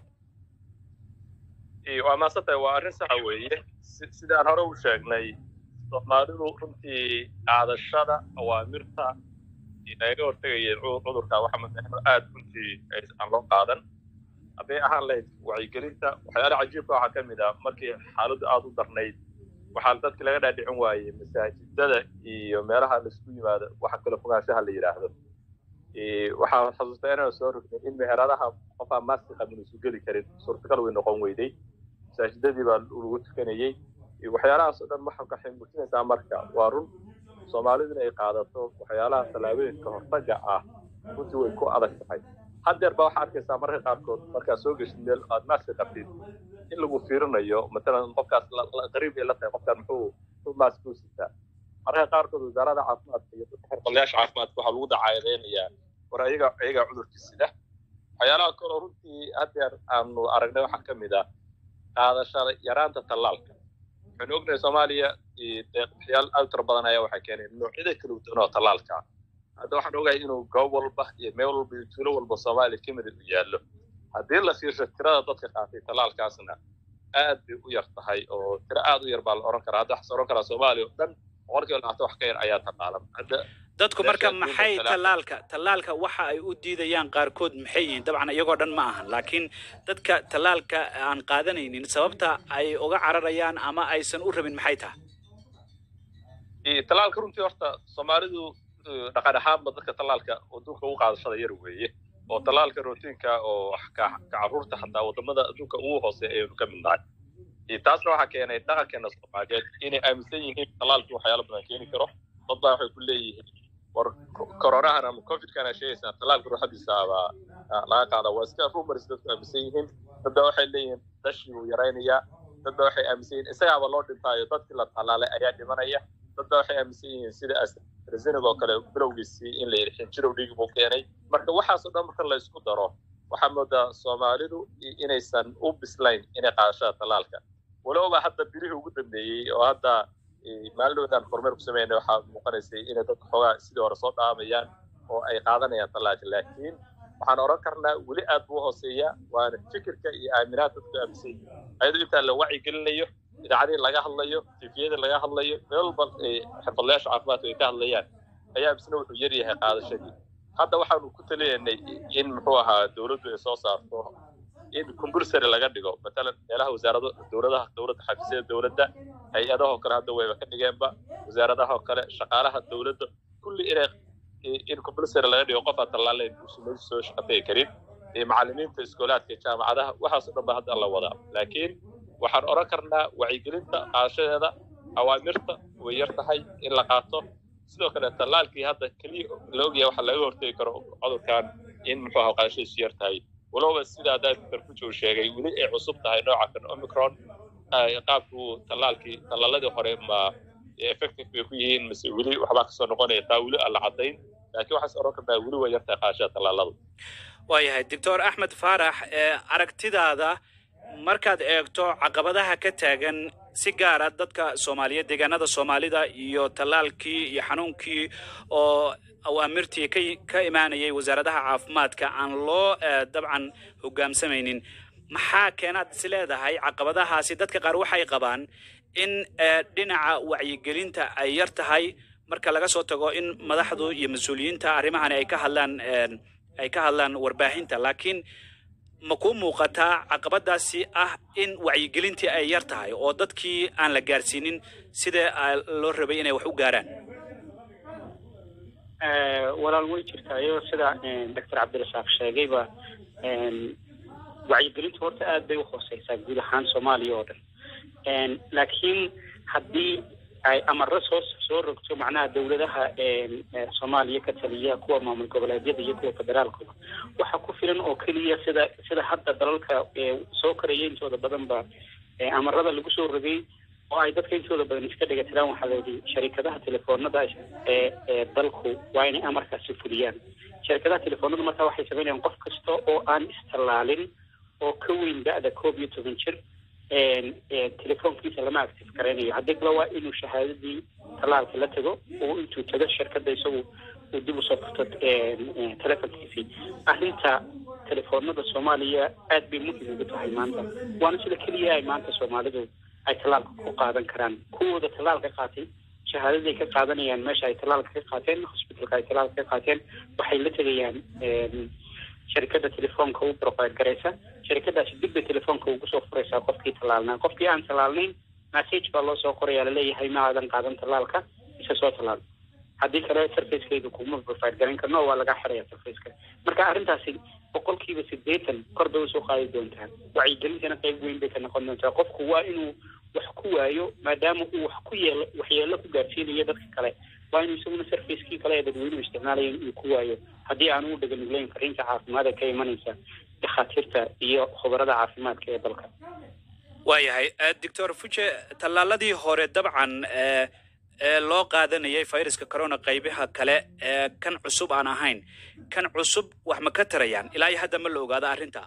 iyo waa maasatay waa arrin sax weeye sidaan hore u sheegnay Soomaalidu runtii qaadashada awaamirta inaga hortagayeen cudurka waxa madaxno aad runtii aan loo qaadan haddii ahaan lahayd wacyigelinta waxyaalaha cajiibka waxaa ka mid ah markii xaaladdu aad u darnayd waxaa dadka laga dhaadhicin waayey masaajidada iyo meelaha la isku yimaado waxa kala fogaanshaha la yidhaahdo waxaa xasuustaa inaan soo rognay in meheradaha qofaa maski qabin isu geli karin suurtagal way noqon weyday masaajidadii baa lagu tukanayey waxyaalahaas oo dhan waxaa ka ximbuusinaysaa marka waa run Soomaaliduna ay qaadato waxyaalaha talaabooyinka hortaga ah runtii way ku adag tahay haddeer baa waxaa arkaysaa marka qaarkood markaa soo gashay meel aad maski qabtid in lagu fiirinayo matalan qofkaas qariib ay la tahay qofkan muxuu u maski u sitaa marka qaarkood wasaaradda caafimaadka iyo dadka xirfadlayaasha caafimaadka waxaa lagu dacaayadeynayaa war ayaga ayaga cudurkiisida waxyaalaha kale runtii haddeer aanu aragnay waxaa ka mid ah qaadashada yaraanta tallaalka waxaan ognahay Soomaaliya waxyaal aad tiro badan ayaa waxay keeneen noocyada kala duwan oo tallaalka hadda waxaan ogahay inuu goob walba iyo meel walba iyo tuulo walba Soomaaliya ka mid u yaallo haddii la fiirsho tirada dadka qaatay tallaalkaasna aad bay u yar tahay oo tiro aad u yar baa la oran karaa hadda wax oran karaa Soomaaliya oo dhan boqolkiiba labaatan wax ka yar ayaa tallaalan hadda dadku marka maxay tallaalka tallaalka waxa ay u diidayaan qaarkood maxay yihiin dabcan iyagoo dhan ma ahan laakiin dadka tallaalka aan qaadanaynin sababta ay uga cararayaan ama aysan u rabin maxay tahay ee tallaalka runtii horta Soomaalidu dhaqan ahaanba dadka tallaalka waddanka u qaadashada yar weeye oo tallaalka rootinka oo ka carruurta xataa wadamada adduunka ugu hooseeya ay ka mid tahay ee taasna waxa keenay dhaqankeena Soomaaliyeed inay aaminsan yihiin tallaalku waxyaalo badan keeni karo dad baa waxay ku leeyihiin war corona ama covid kana sheeysan tallaalku ruuxdiisa aba laga qaada waa iska rumors dadku aaminsan yihiin dad waxay leeyihiin dashi uu yareynaya dad waxay aaminsan yihiin isaga loo dhintaayo dadkii la tallaalay ayaa dhimanaya dad waxay aaminsan yihiin sida AstraZeneca oo kale bilowgiisii in la yirxin jiro dhiig buu keenay marka waxaas oo dhan marka la isku daro waxa moodaa Soomaalidu inaysan u bislayn inay qaadashada tallaalka walowba hadda birihii ugu dambeeyay oo hadda maalmoodaan kormeer ku sameeyay waxa muuqanaysay in dadka xogaa sidii hore soo dhaamayaan oo ay qaadanayaan tallaalka laakiin waxaan oran karnaa weli aad buu hooseeyaa waana fikirka iyo aaminaadda dadka aaminsan ayadoo inta la wacyi gelinayo idaacadii laga hadlayo tifiyada laga hadlayo meel bal xirfadlayaasha caafimaadka ay ka hadlayaan ayaa bisna wuxuu yar yahay qaadashadii hadda waxaanu ku taleeynay in muxuu ahaa dawladdu ay soo saarto in compulsory laga dhigo matalan meelaha wasaaradda dawladaha dawladda xafiisyada dawladda hay-adaha kale hadda wayba ka dhigeenba wasaaradaha kale shaqaalaha dawladda kulli inay in compulsory laga dhigo qof tallaaleen uu soo shaqeey karin ee macallimiinta iskoolaadka jaamacadaha waxaas oo dhan hadda la wadaa laakiin waxaan oran karnaa wacyigelinta qaadashadeeda awaamirta way yar tahay in la qaato sidoo kale tallaalkii hadda kaliya la ogyahay waxa laga hortagi karo cudurkan in muxuu ahaa qaadashadiisu yar tahay walowba sidaa doctor Kujo sheegay weli ay cusub tahay nooca kan Omicron qaabku tallaalkii tallaaladii hore ma effective bay ku yihiin mise weli waxba ka soo noqonaya taa weli alla cadayn laakiin waxaas oran karnaa weli way yar tahay qaadashada tallaaladu waayahay doctor Axmed Faarax aragtidaada markaad eegto caqabadaha ka taagan si gaar ah dadka Soomaaliyeed deegaanada Soomaalida iyo tallaalkii iyo xanuunkii oo awaamirtii ka imaanayay wasaaradaha caafimaadka aan loo dabcan hoggaamsamaynin maxaa keenaad is leedahay caqabadahaasi dadka qaar waxay qabaan in dhinaca wacyigelinta ay yar tahay marka laga soo tago in madaxdu iyo mas'uuliyiinta arrimahan ay ka hadlaan ay ka hadlaan warbaahinta laakiin ma ku muuqataa caqabadaasi ah in wacyigelintii ay yar tahay oo dadkii aan la gaarsiinin sida loo rabay inay wax u gaaraan walaal way jirtaayo sida doctor Cabdirasaaq sheegayba wacyigelintu horta aad bay u hooseysaa guud ahaan Soomaaliya oo dhan laakiin haddii ay amarro soo soo rogto macnaha dawladaha Soomaaliya ka taliya kuwa maamul goboleedyada iyo kuwa federaalka waxa ku filan oo kaliya sida sida hadda dalalka soo korayay intooda badan ba amarrada lagu soo rogay oo ay dadka intooda badan iska dhigatiraan waxa la yidhi sharikadaha telefoonada ee dalku waa inay amarkaasi fuliyaan shirkadaha telefoonada marka waxay sameeyaan qof kasta oo aan istallaalin oo ka weyn da'da koob iyo toban jir telefoonkiisa lama active garaynayo. haddii kale waa inuu shahaadadii talaalka la tago oo intuu tago shirkadda isagu uu dib usoo furto telefonkiisii. arrinta telefoonada soomaaliya aad bay muhiim ugu tahay maanta, waana sida keliya ay maanta soomaalidu ay talaalka ku qaadan karaan. kuwooda talaalka qaatay shahaadaday ka qaadanayaan meesha ay talaalka ka qaateen, hospitalka ay talaalka ka qaateen, waxay la tegayaan shirkadda telefoonka u provide garaysa. shirkadaasi dib bay telefoonka ugu soo furaysaa qofkii talaalnaa. qofkii aan talaalnayn message baa loo soo qorayaa laleeyahay ma aadan qaadan talaalka, isa soo talaal. haddii kale sarfacekeyga kuma provide garan karno waa laga xiraya sarfaceka. marka arrintaasi boqolkiiba sideetan kor bay usoo qaadi doontaa. wacyigelintana qayb weyn bay ka noqon doontaa. qofku waa inuu wax ku waayo maadaama uu wax ku yeelo waxyeelo ku gaarsiinayo dadka kale, waa inuu isaguna sarfacekii kale ee dadweynuhu isticmaalayeen uu ku waayo haddii aanu u dhaganuglayn fariinta caafimaad ee ka imanaysa dhakhaatiirta iyo khubarada caafimaadka ee dalka. waayahay doctor Fuche, tallaaladii hore dabcan ee loo qaadanayay fayraska corona qaybaha kale ee kan cusub aan ahayn, kan cusub wax ma ka tarayaan ilaa iyo hadda ma la ogaada arrinta?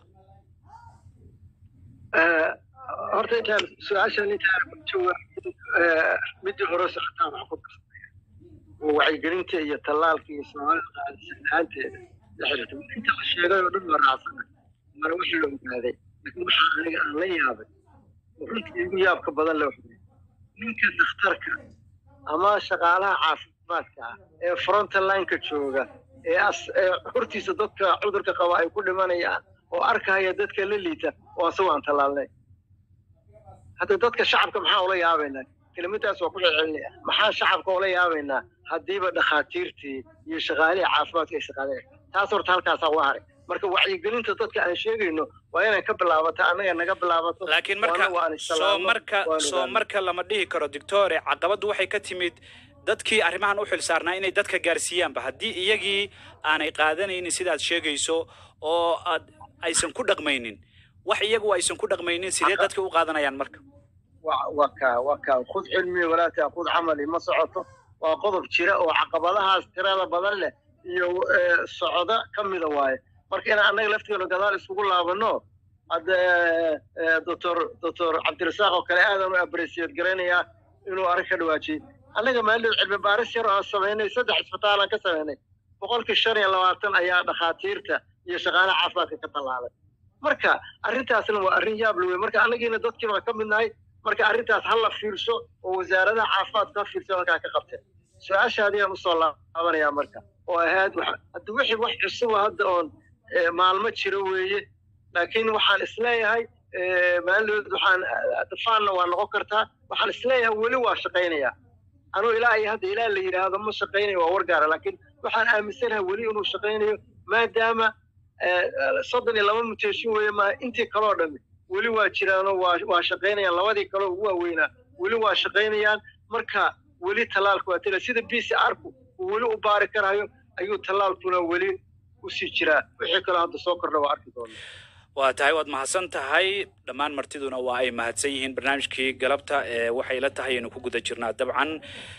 horta intaan su-aashan intaan ku jawaabin midii hore socotaan wax ku darsanaya oo wacyigelinta iyo tallaalka iyo soomaalida qaadisanaanteeda la xiriirta. inta la sheegay oo dhan waa raacsana mara wixii la ogaaday, laakiin waxaa aniga aan la yaabay runtii igu yaabka badan loo xumay ninka dhakhtarka ama shaqaalaha caafimaadka ah ee frontline-ka jooga ee hortiisa dadka cudurka qaba ay ku dhimanayaan oo arkaya dadka la liita oo asagoo aan tallaalnay. hadda dadka shacabka maxaa ula yaabaynaa? kelimadaas waa ku celcelinaya. maxaa shacabka ula yaabaynaa haddiiba dhakhaatiirtii iyo shaqaalihii caafimaadka ay shaqaaleyn? taas horta halkaasaa uga haray. marka wacyigelinta dadka aan sheegayno waa inay ka bilaabata annaga naga bilaabato. laakiin marka soo marka soo marka lama dhihi karo doctore, caqabadu waxay ka timid dadkii arrimahan u xil saarnaa inay dadka gaarsiiyaanba. haddii iyagii aanay qaadanaynin sidaad sheegayso oo aad aysan ku dhaqmaynin wax iyagu aysan ku dhaqmaynin, sidee dadka u qaadanayaan marka? waa kaa waa kaa khud cilmi walaa taakhud camali ma socoto. waa qodob jira oo caqabadahaas tirada badan leh iyo socda ka mida waaye. marka inaan annaga lafteena gadaal isugu laabano hadda doctor doctor cabdirasaaq oo kale aadan u abresiyeed garanayaa inuu arrin ka dhawaajiyey. annaga maalin cilmi baaris yar oo aan samaynay saddex isbitaalaan ka samaynay boqolkii shan iyo labaatan ayaa dhakhaatiirta iyo shaqaalaha caafimaadka ka tallaalay. marka arrintaasna waa arrin yaab leh wey. marka annagiina dadkiina waa ka mid nahay. marka arrintaas ha la fiirso oo wasaaradaha caafimaadka ha fiirso halkaa ka qabteen. su-aashaadii aan usoo laabanayaa marka oo ahayd hadda wixii wax cusub hadda oon maalmo jiro weeye. laakiin waxaan isleeyahay maalin waxaan dafaanna waa noqon kartaa. waxaan isleeyahay weli waa shaqaynayaa anuu ilaa iyo hadda ilaa la yidhaahdo ma shaqaynayo waa wargaara. laakiin waxaan aaminsanahay weli inuu shaqaynayo maadaama soddon iyo laba muteeshin weeye maaha intii kaloo dhami weli waa jiraanoo waa waa shaqaynayaan. labadii kaloo ugu waaweynaa weli waa shaqaynayaan. marka weli tallaalku waa tila sida b c r-ku uu weli u baari karayo ayuu tallaalkuna weli usii jiraa. wixii kaloo hadda soo kordha waa arki doonaa. waa tahay waad mahadsan tahay. dhammaan martiduna waa ay mahadsan yihiin. barnaamijkii galabta waxay la tahay inuu ku guda jirnaa dabcan.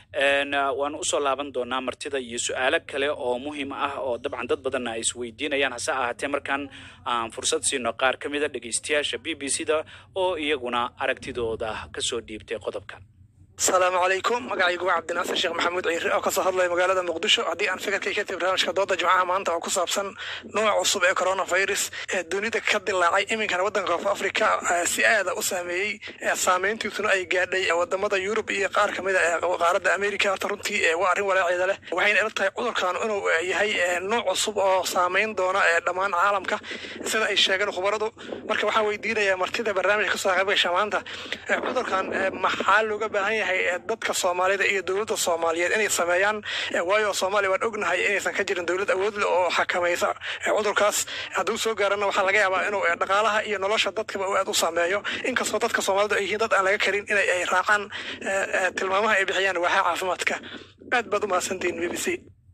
waan usoo laaban doonaa martida iyo su-aalo kale oo muhiim ah oo dabcan dad badanna ay isweydiinayaan. hase ahaatee markaan aan fursad siino qaar ka mida dhegaystayaasha b b c da oo iyaguna aragtidooda kasoo dhiibtay qodobkan. السلام عليكم magacaygu waa cabdinaasir sheekh maxamuud ciire oo ka soo hadlay magaalada muqdisho. haddii aan fikirkay ka tib barnaamijka dooda jimcaha maanta oo ku saabsan nooca cusub ee coronavirus ee dunida ka dilaacay iminkana waddanka South Africa si aad u saameeyey saameyntiisuna ay gaadhay wadamada Yurub iyo qaar ka mid ah qaaradda America. horta runtii waa arrin walaaceeda leh. waxayna ila tahay cudurkan inuu yahay nooc cusub oo saameyn doona dhammaan caalamka sida ay sheegeen khubaradu. marka waxaan weydiinayaa martida barnaamijka kasoo qayb gashay maanta cudurkan maxaa looga baahan yahay dadka Soomaalida iyo dawladda Soomaaliyeed inay sameeyaan? waayo Soomaaliya waan ognahay inaysan ka jirin dawlad awood leh oo xakamaysa cudurkaas. hadduu soo gaarana waxaa laga yaabaa inuu dhaqaalaha iyo nolosha dadkaba aad u saameeyo. inkastoo dadka Soomaalida ay yihiin dad aan laga karin inay ay raacaan tilmaamaha ay bixiyaan waaxaha caafimaadka. aad baad u mahadsantihiin b b c.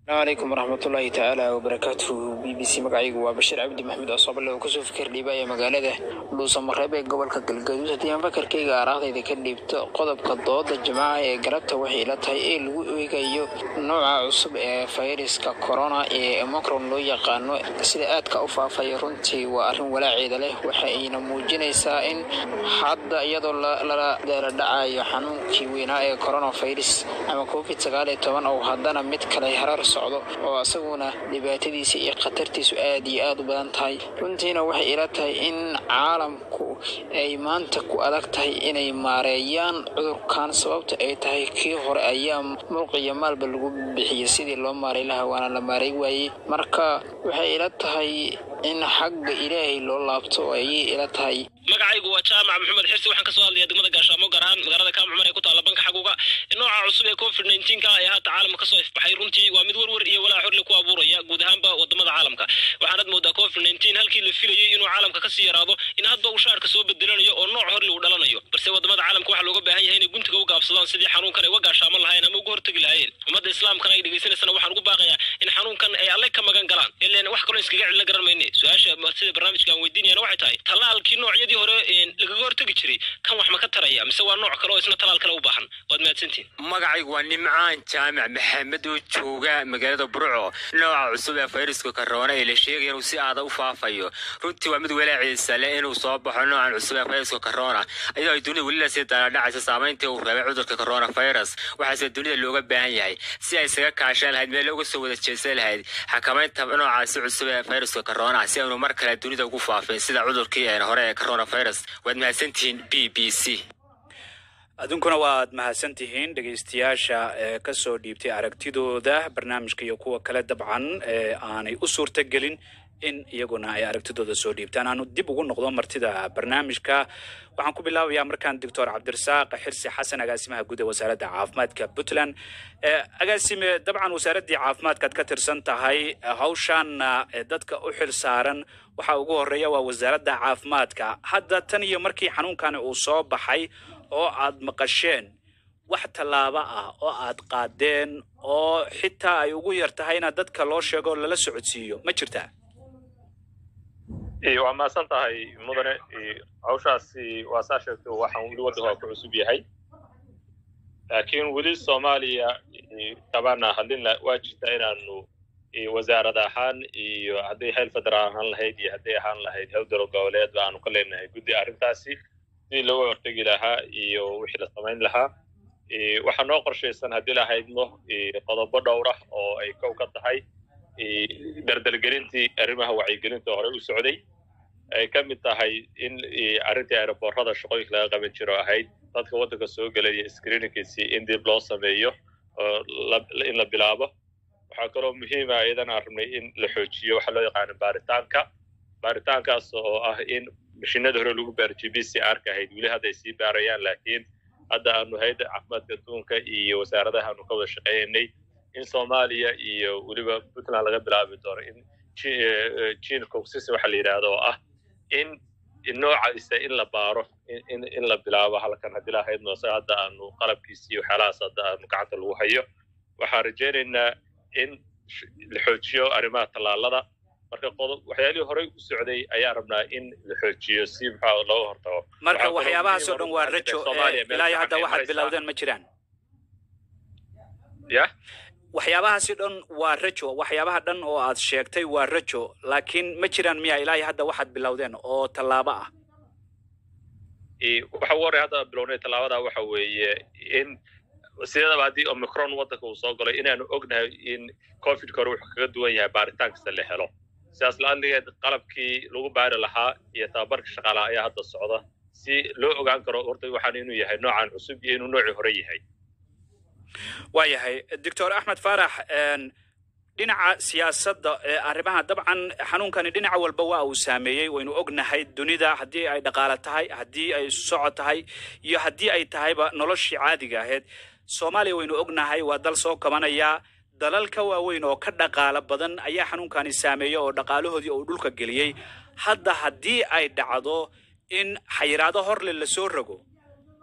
السلام عليكم ورحمة الله تعالى وبركاته بي بي سي مقعيق وبشير عبدي محمد عصاب الله وكسو فكر ليبايا مقالده لوسا مرحبا قبل كالقدوس هديان فكر كيغا عراض إذا كان ليبت قضب كالضوض الجماعة قربت وحي لتهي إيه الوئيقا يو نوع عصب فيروس كورونا مكرون لو يقانو سيدات كأوفا فيرونتي وأرهم ولا عيد له وحيين موجيني سائن حد يدو لا دار دعايا حنون كيوينا كورونا فيروس أما كوفيد سقالي توان أو هدانا متكالي حرار oo asaguna dhibaatadiisa iyo khatartiisu aad iyo aad u badan tahay runtiina waxay ila tahay in caalamku ay maanta ku adag tahay inay maareeyaan cudurkan sababta ay tahay kii hore ayaa mulqiya maalba lagu bixiyay sidii loo maaray lahaa waana la maaray waayey marka waxay ila tahay in xagga ilaahay loo laabto ayay ila tahay magacaygu waa jaamac maxamed xirsi waxaan ka soo hadlayaa degmada gaashaamo garaan magaalada kaam cumar ee ku taala banka xaguga nooca cusub ee covid nineteen ka ee hadda caalamka ka soo ifbaxay runtii waa mid warwar iyo walaa xorle ku abuuraya guud ahaanba wadamada caalamka waxaanad moodaa covid nineteen halkii la filayay inuu caalamka ka sii yaraado in hadba uu shaarka soo bedelanayo oo nooc horle uu dhalanayo balse wadamada caalamka waxaa looga baahan yahay inay guntiga u gaabsadaan sidii xanuunkan ay uga gaashaaman lahayn ama uga hortagi lahaayeen ummadda islaamkana ay dhegaysanaysana waxaan ugu baaqayaa in xanuunkan ay alle ka magan galaan ileen wax kaloo iskaga celina garan mayne su-aasha sida barnaamijka aan weydiinayana waxay tahay tallaalkii noocyadii hore lagaga hortagi jiray kan wax ma ka taraya mise waa nooc kale oo isna talaal kale u baahan waad mahadsantihin magacaygu waa nimcaan jaamac maxamed oo jooga magaalada burco nooca cusub ee fayraska corona ee la sheegay inuu si aada u faafayo runtii waa mid walaaciisa leh inuu soo baxo noocan cusub ee fayraska corona ayadoo ay dunida weli la sii daladhacaysa saamayntii uu reebay cudurka corona virus waxaase dunida looga baahan yahay si ay isaga kaashan lahayd meel looga soo wada jeesan lahayd xakamaynta noocaasi cusub ee fayraska corona si aanu mar kale dunida ugu faafin sida cudurkii hore ee coronavirus waad mahadsantihiin b b c adunkuna waad mahadsantihiin dhegaystayaasha ee ka soo dhiibtay aragtidooda barnaamijka iyo kuwa kale dabcan ee aanay u suurtagelin in iyaguna ay aragtidooda soo dhiibtaan aanu dib ugu noqdo martida barnaamijka waxaan ku bilaabayaa markaan doctor cabdirasaaq xirsi xasan agaasimaha guud ee wasaaradda caafimaadka puntland agaasime dabcan wasaaraddii caafimaadkaad ka tirsan tahay hawshan dadka u xil saaran waxaa ugu horeeya waa wasaaradda caafimaadka hadda tan iyo markii xanuunkani uu soo baxay oo aad maqasheen wax tallaabo ah oo aad qaadeen oo xitaa ay ugu yar tahay inaad dadka loo sheego lala socodsiiyo ma jirtaa waa maasan tahay mudane hawshaasi waa saa sheegto waxaan weli waddanka ku cusub yahay laakiin weli soomaaliya tabaana hadlina waa jirta inaanu wasaarad ahaan iyo hadday hayl federaal ahaan lahayd iyo hadday ahaan lahayd hew daro goboleed ba aanu ka leenahay guddi arrintaasi sidii looga hortegi lahaa iyo wixii la samayn lahaa waxaa noo qorshaysan haddii lahaydno qodobo dhowr ah oo ay kow ka tahay dardargelintii arrimaha wacyigelinta hore u socday ay ka mid tahay in arrintii aeroboorada shaqooyinka laga qaban jiro ahayd dadka waddanka soo gelaya screeningkiisii in dib loo sameeyo oo in la bilaabo waxaa kaloo muhiima iyadan aan rabnay in la xoojiyo waxaa loo yaqaano baaritaanka baaritaankaas oo ah in mashiinada hore lagu baaro g b c r ka ahayd weli hadday sii baarayaan laakiin hadda aanu hay'adda caafimaadka adduunka iyo wasaaradaha aanu ka wada shaqeynay in Soomaaliya iyo weliba Puntland laga bilaabi doono in gene coxis waxa la yiraahdo oo ah in nooca isa in la baaro in in la bilaabo halkan hadii la hay'adno hadda aanu qalabkiisa iyo xalaas hadda aanu gacanta lagu hayo waxaan rajaynaynaa in la xoojiyo arrimaha tallaalada marka qodob waxyaalihii hore u socday ayaa rabnaa in la xoojiyo si maxaa loo hortago marka waxyaabahaas oo dhan waa rajo ilaa hadda waxaad bilowdeen ma jiraan ya waxyaabahaasi dhan waa rajo waxyaabaha dhan oo aad sheegtay waa rajo laakiin ma jiraan miya ilaa hadda waxaad bilowdeen oo tallaabo ah ee waxa waray hadda bilownay tallaabada waxa weeye in sidaba hadii omicron waddanka uu soo galay inaanu ognahay in covid kor wuxuu kaga duwan yahay baaritaanka la helo sidaas la'aanteed qalabkii lagu baari lahaa iyo tababarka shaqaalaha ayaa hadda socda si loo ogaan karo horta waxaan inuu yahay noocan cusub iyo inuu nooci hore yahay waayahay doctor axmed faarax dhinaca siyaasadda arrimaha dabcan xanuunkani dhinaca walba waa uu saameeyey waynu ognahay dunida haddii ay dhaqaale tahay haddii ay socod tahay iyo haddii ay tahayba noloshii caadiga ahayd Soomaaliya waynu ognahay waa dal soo kabanaya dalalka waaweyn oo ka dhaqaale badan ayaa xanuunkani saameeyay oo dhaqaalahoodii uu dhulka geliyay hadda haddii ay dhacdo in xayiraado horle la soo rogo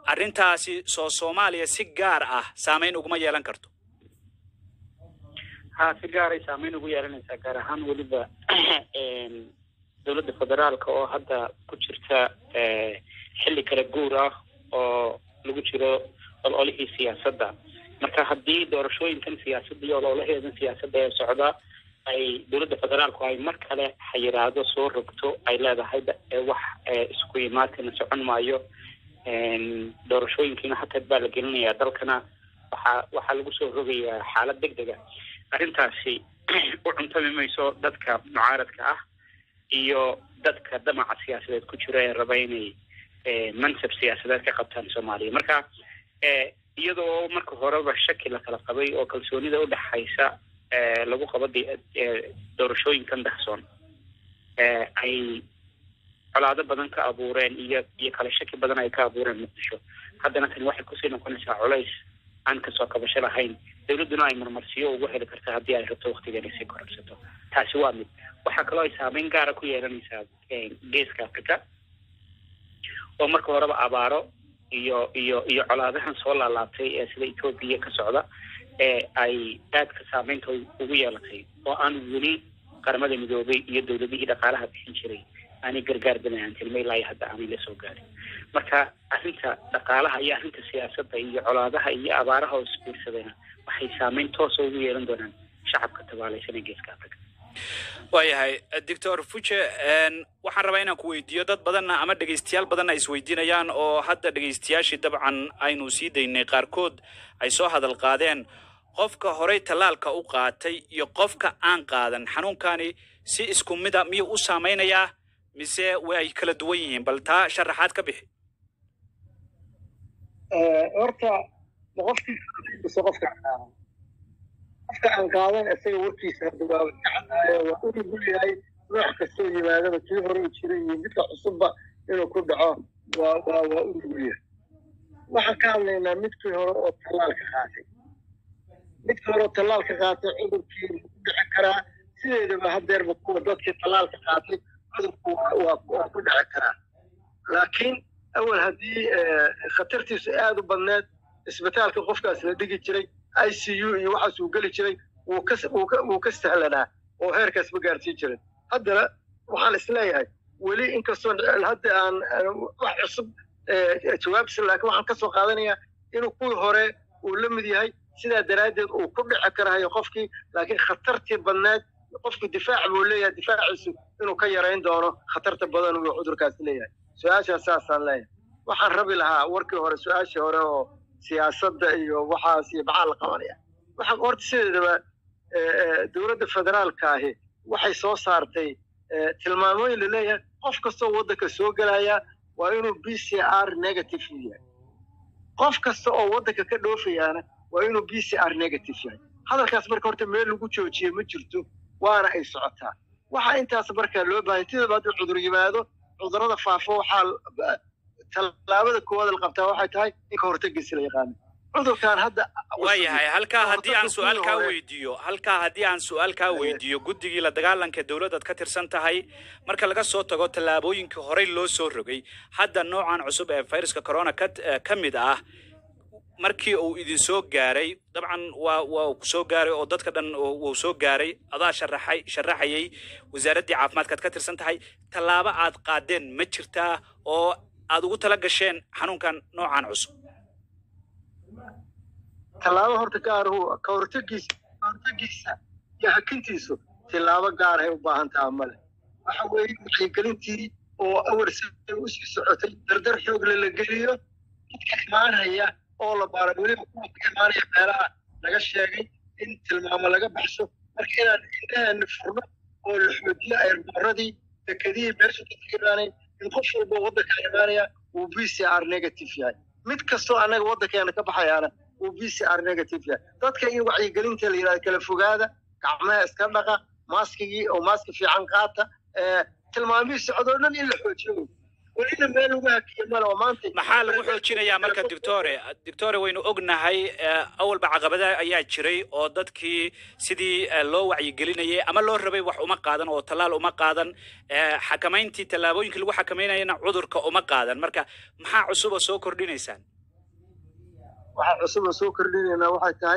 arrintaasi soo Soomaaliya si gaar ah saameyn uguma yeelan karto ها si gaaray saameyn ugu yeelanaysaa gaar ahaan weliba dowladda federaalka oo hadda ku jirta xilli kala guur ah oo lagu jiro ololihii siyaasadda marka haddii doorashooyinkan siyaasadda iyo ololaheedan siyaasadda ee socda ay dowladda federaalku ay mar kale xayiraado soo rogto ay leedahay wax isku imaadkana socon maayo doorashooyinkiina hataa baa la gelinayaa dalkana waxaa waxaa lagu soo rogayaa xaalad degdeg ah arrintaasi u cuntami mayso dadka mucaaradka ah iyo dadka damaca siyaasadeed ku jira ee raba inay mansab siyaasadeed ka qabtaan soomaaliya marka iyadoo marka horeba shaki la kala qabay oo kalsoonida u dhaxaysa lagu qabo doorashooyinkan dahsoon ay colaado badan ka abuureen iyo iyo kala shaki badan ay ka abuureen muqdisho haddana tani waxay kusii noqonaysaa culays aan kasoo kabasho lahayn dowladduna ay marmarsiyo ugu heli karta haddii ay rabto waktigeena sii kororsato taasi waa mid waxaa kaloo ay saameyn gaara ku yeelanaysaa geeska africa oo marka horeba abaaro iyo iyo iyo colaadahan soo laalaabtay ee sida etoobiya ka socda ee ay aadka saameynta ugu yeelatay oo aan weli qaramada midoobay iyo dowladihii dhaqaalaha bixin jiray aanay gargaar badan tilmay ilaa hadda aanay la soo gaarin marka arrinta dhaqaalaha iyo arrinta siyaasadda iyo colaadaha iyo abaaraha oo isbiirsadayna waxay saameyn toos ugu yeelan doonaan shacabka tabaalaysan ee geeska africa waayahay doctor Fuche waxaan rabaa inaan ku weydiiyo dad badanna ama dhegeystayaal badanna ay isweydiinayaan oo hadda dhegeystayaashii dabcan aynu sii daynay qaarkood ay soo hadal qaadeen qofka horey talaalka u qaatay iyo qofka aan qaadan xanuunkani si isku mid ah miyuu u saameynayaa mise way kala duwan yihiin bal taa sharaxaad ka bixi horta qofkii qofka qofka aan qaadan isaga warkiisa waa waa u nugul yahay nooc kastoo yimaadaba kii hore u jiray iyo midka cusubba inuu ku dhaco waa waa waa u nugul yahay waxaan ka hadlaynaa midkii hore oo tallaalka qaatay midkii hore oo tallaalka qaatay cudurkii ku dhici karaa sideedaba hadeerba kuwa dadkii tallaalka qaatay cudurku waa waa ku dhici karaa laakiin awal haddii khatartiisu aad u badneed isbitaalka qofkaas la dhigi jiray I C U iyo waxaas uu geli jiray wuu ka wuu ka sahlanaa oo heerkaas ma gaarsiin jirin haddana waxaan isleeyahay weli inkastoo hadda aan wax cusub jawaabsi laakiin waxaan ka soo qaadanayaa inuu kuwii hore uu la mid yahay sidaa daraaddeed uu ku dhici karayo qofkii laakiin khatartii badneed qofku difaac buu leeyahay difaaciisu inuu ka yarayn doono khatarta badan uu cudurkaas leeyahay su-aashaas saasaan leeyahay waxaan rabi lahaa warkii hore su-aashii hore oo siyaasadda iyo waxaas iyo maxaa la qabanaya waxaan horta sideedaba dowladda federaalka ahi waxay soo saartay tilmaamooyin la leeyahay qof kastoo waddanka soo gelaya waa inuu B C R negative yahay qof kasta oo waddanka ka dhoofayaana waa inuu B C R negative yahay hadalkaas marka horta meel lagu joojiye ma jirto waana ay socotaa waxaa intaas markaa loo baahay sidaba haddii cudur yimaado cudurrada faafo waxaa tallaabada koowaad la qabtaa waxay tahay in ka hortagiisa la yaqaano cudurkan hadda waayahay halkaa haddii aan su-aal kaa weydiiyo halkaa haddii aan su-aal kaa weydiiyo guddigii la dagaalanka dowladdaad ka tirsan tahay marka laga soo tago tallaabooyinkii horey loo soo rogay hadda noocan cusub ee fayraska corona ka ka mid ah markii uu idin soo gaaray dabcan waa waa ku soo gaaray oo dadka dhan uu soo gaaray adaa sharaxay sharaxayay wasaaraddii caafimaadkaad ka tirsan tahay tallaabo aad qaadeen ma jirtaa oo aad ugu tala gasheen xanuunkan noocan cusub tallaabo horta gaaruhu ka hortagiisa ka hortagiisa iyo hakintiisu tillaabo gaar ay u baahan tahay male waxa weeye wacyigelintii oo awar sida u sii socotay dardar xoog la geliyo dadka imaanaya oo la baaro weliba kuwa ka imaanaya meelaha laga sheegay in tilmaamo laga baxso marka inaan indhaheena furno oo la xoojiyo ayrboorradii dekadihii meesha dadka imaanay in qof walba waddanka imaanaya uu B C R negative yahay mid kastoo annaga waddankeena ka baxayaana uu B C R negative yahay dadka in wacyigelinta la yidhahdo kala fogaada gacmaha iska dhaqa maaskigii oo maaski fiican qaata tilmaamihii socdoo dhan in la xoojiyo welina meel lagu hakiyo male oo maanta maxaa lagu xoojinayaa marka doctore doctore waynu ognahay awalba caqabada ayaa jiray oo dadkii sidii loo wacyigelinayay ama loo rabay wax uma qaadan oo tallaal uma qaadan xakamayntii tallaabooyinkii lagu xakameynayana cudurka uma qaadan marka maxaa cusub oo soo kordhinaysaan waxa cusub oo soo kordhinaynaa waxay tahay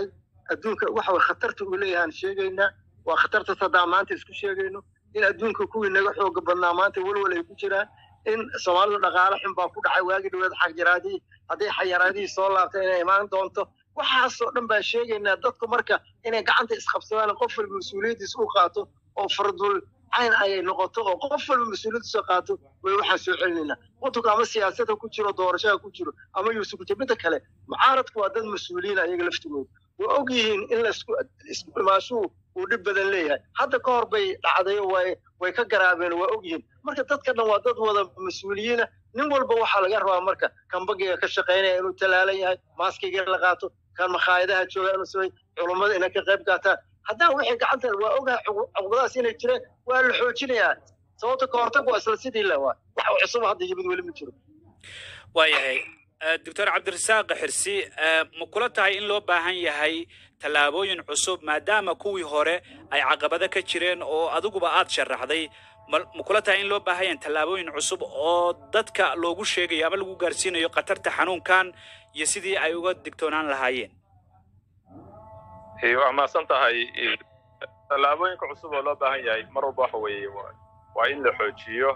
adduunka waxa way khatarta uu leeyahaan sheegaynaa waa khatarta saddaa maanta isku sheegayno in adduunka kuwii naga xooga badnaa maanta walwal ay ku jiraan in Soomaalidu dhaqaale xun baa ku dhacay waagi dhaweed xajiraadii haddii xayiraadii soo laabtay inay imaan doonto waxaasoo dhan baan sheegaynaa dadku marka inay gacanta isqabsadaan qof walba mas-uuliyaddiisa u qaato oo fardul cayn ayay noqoto oo qof walba mas-uuliyaddiisa qaato way waxaan soo celinaynaa waddanku ama siyaasada ku jiro doorashada ku jiro ama yuusuf kujabida kale mucaaradku waa dad mas-uuliyiin ayaga laftigooda way og yihiin in laisku isku imaashuhu uu dhib badan leeyahay hadda ka hor bay dhacday oo way way ka garaabeen waa og yihiin marka dadka dhan waa dad wada mas-uuliyiina nin walba waxaa laga rabaa marka kan bagiga ka shaqaynaya inuu talaalan yahay maaskiga la qaato kan makhaayadaha jooga inuu soo culummada inay ka qayb qaataan haddaan wixii gacanta waa ogahay cuqubadaas inay jireen waa la xoojinayaa sababta ka hortag waa isla sidii le waa wax cusub hadda yimid weli ma jiro waayahay doctor cabdirasaaq xirsi ma kula tahay in loo baahan yahay tallaabooyin cusub maadaama kuwii hore ay caqabado ka jireen oo adiguba aad sharaxday ma kula tahay in loo baahan yahay tallaabooyin cusub oo dadka loogu sheegayo ama lagu gaarsiinayo khatarta xanuunkan iyo sidii ay uga digtoonaan lahaayeen waa mahadsan tahay tallaabooyinka cusub oo loo baahan yahay mar walba waxa weeye waa in la xoojiyo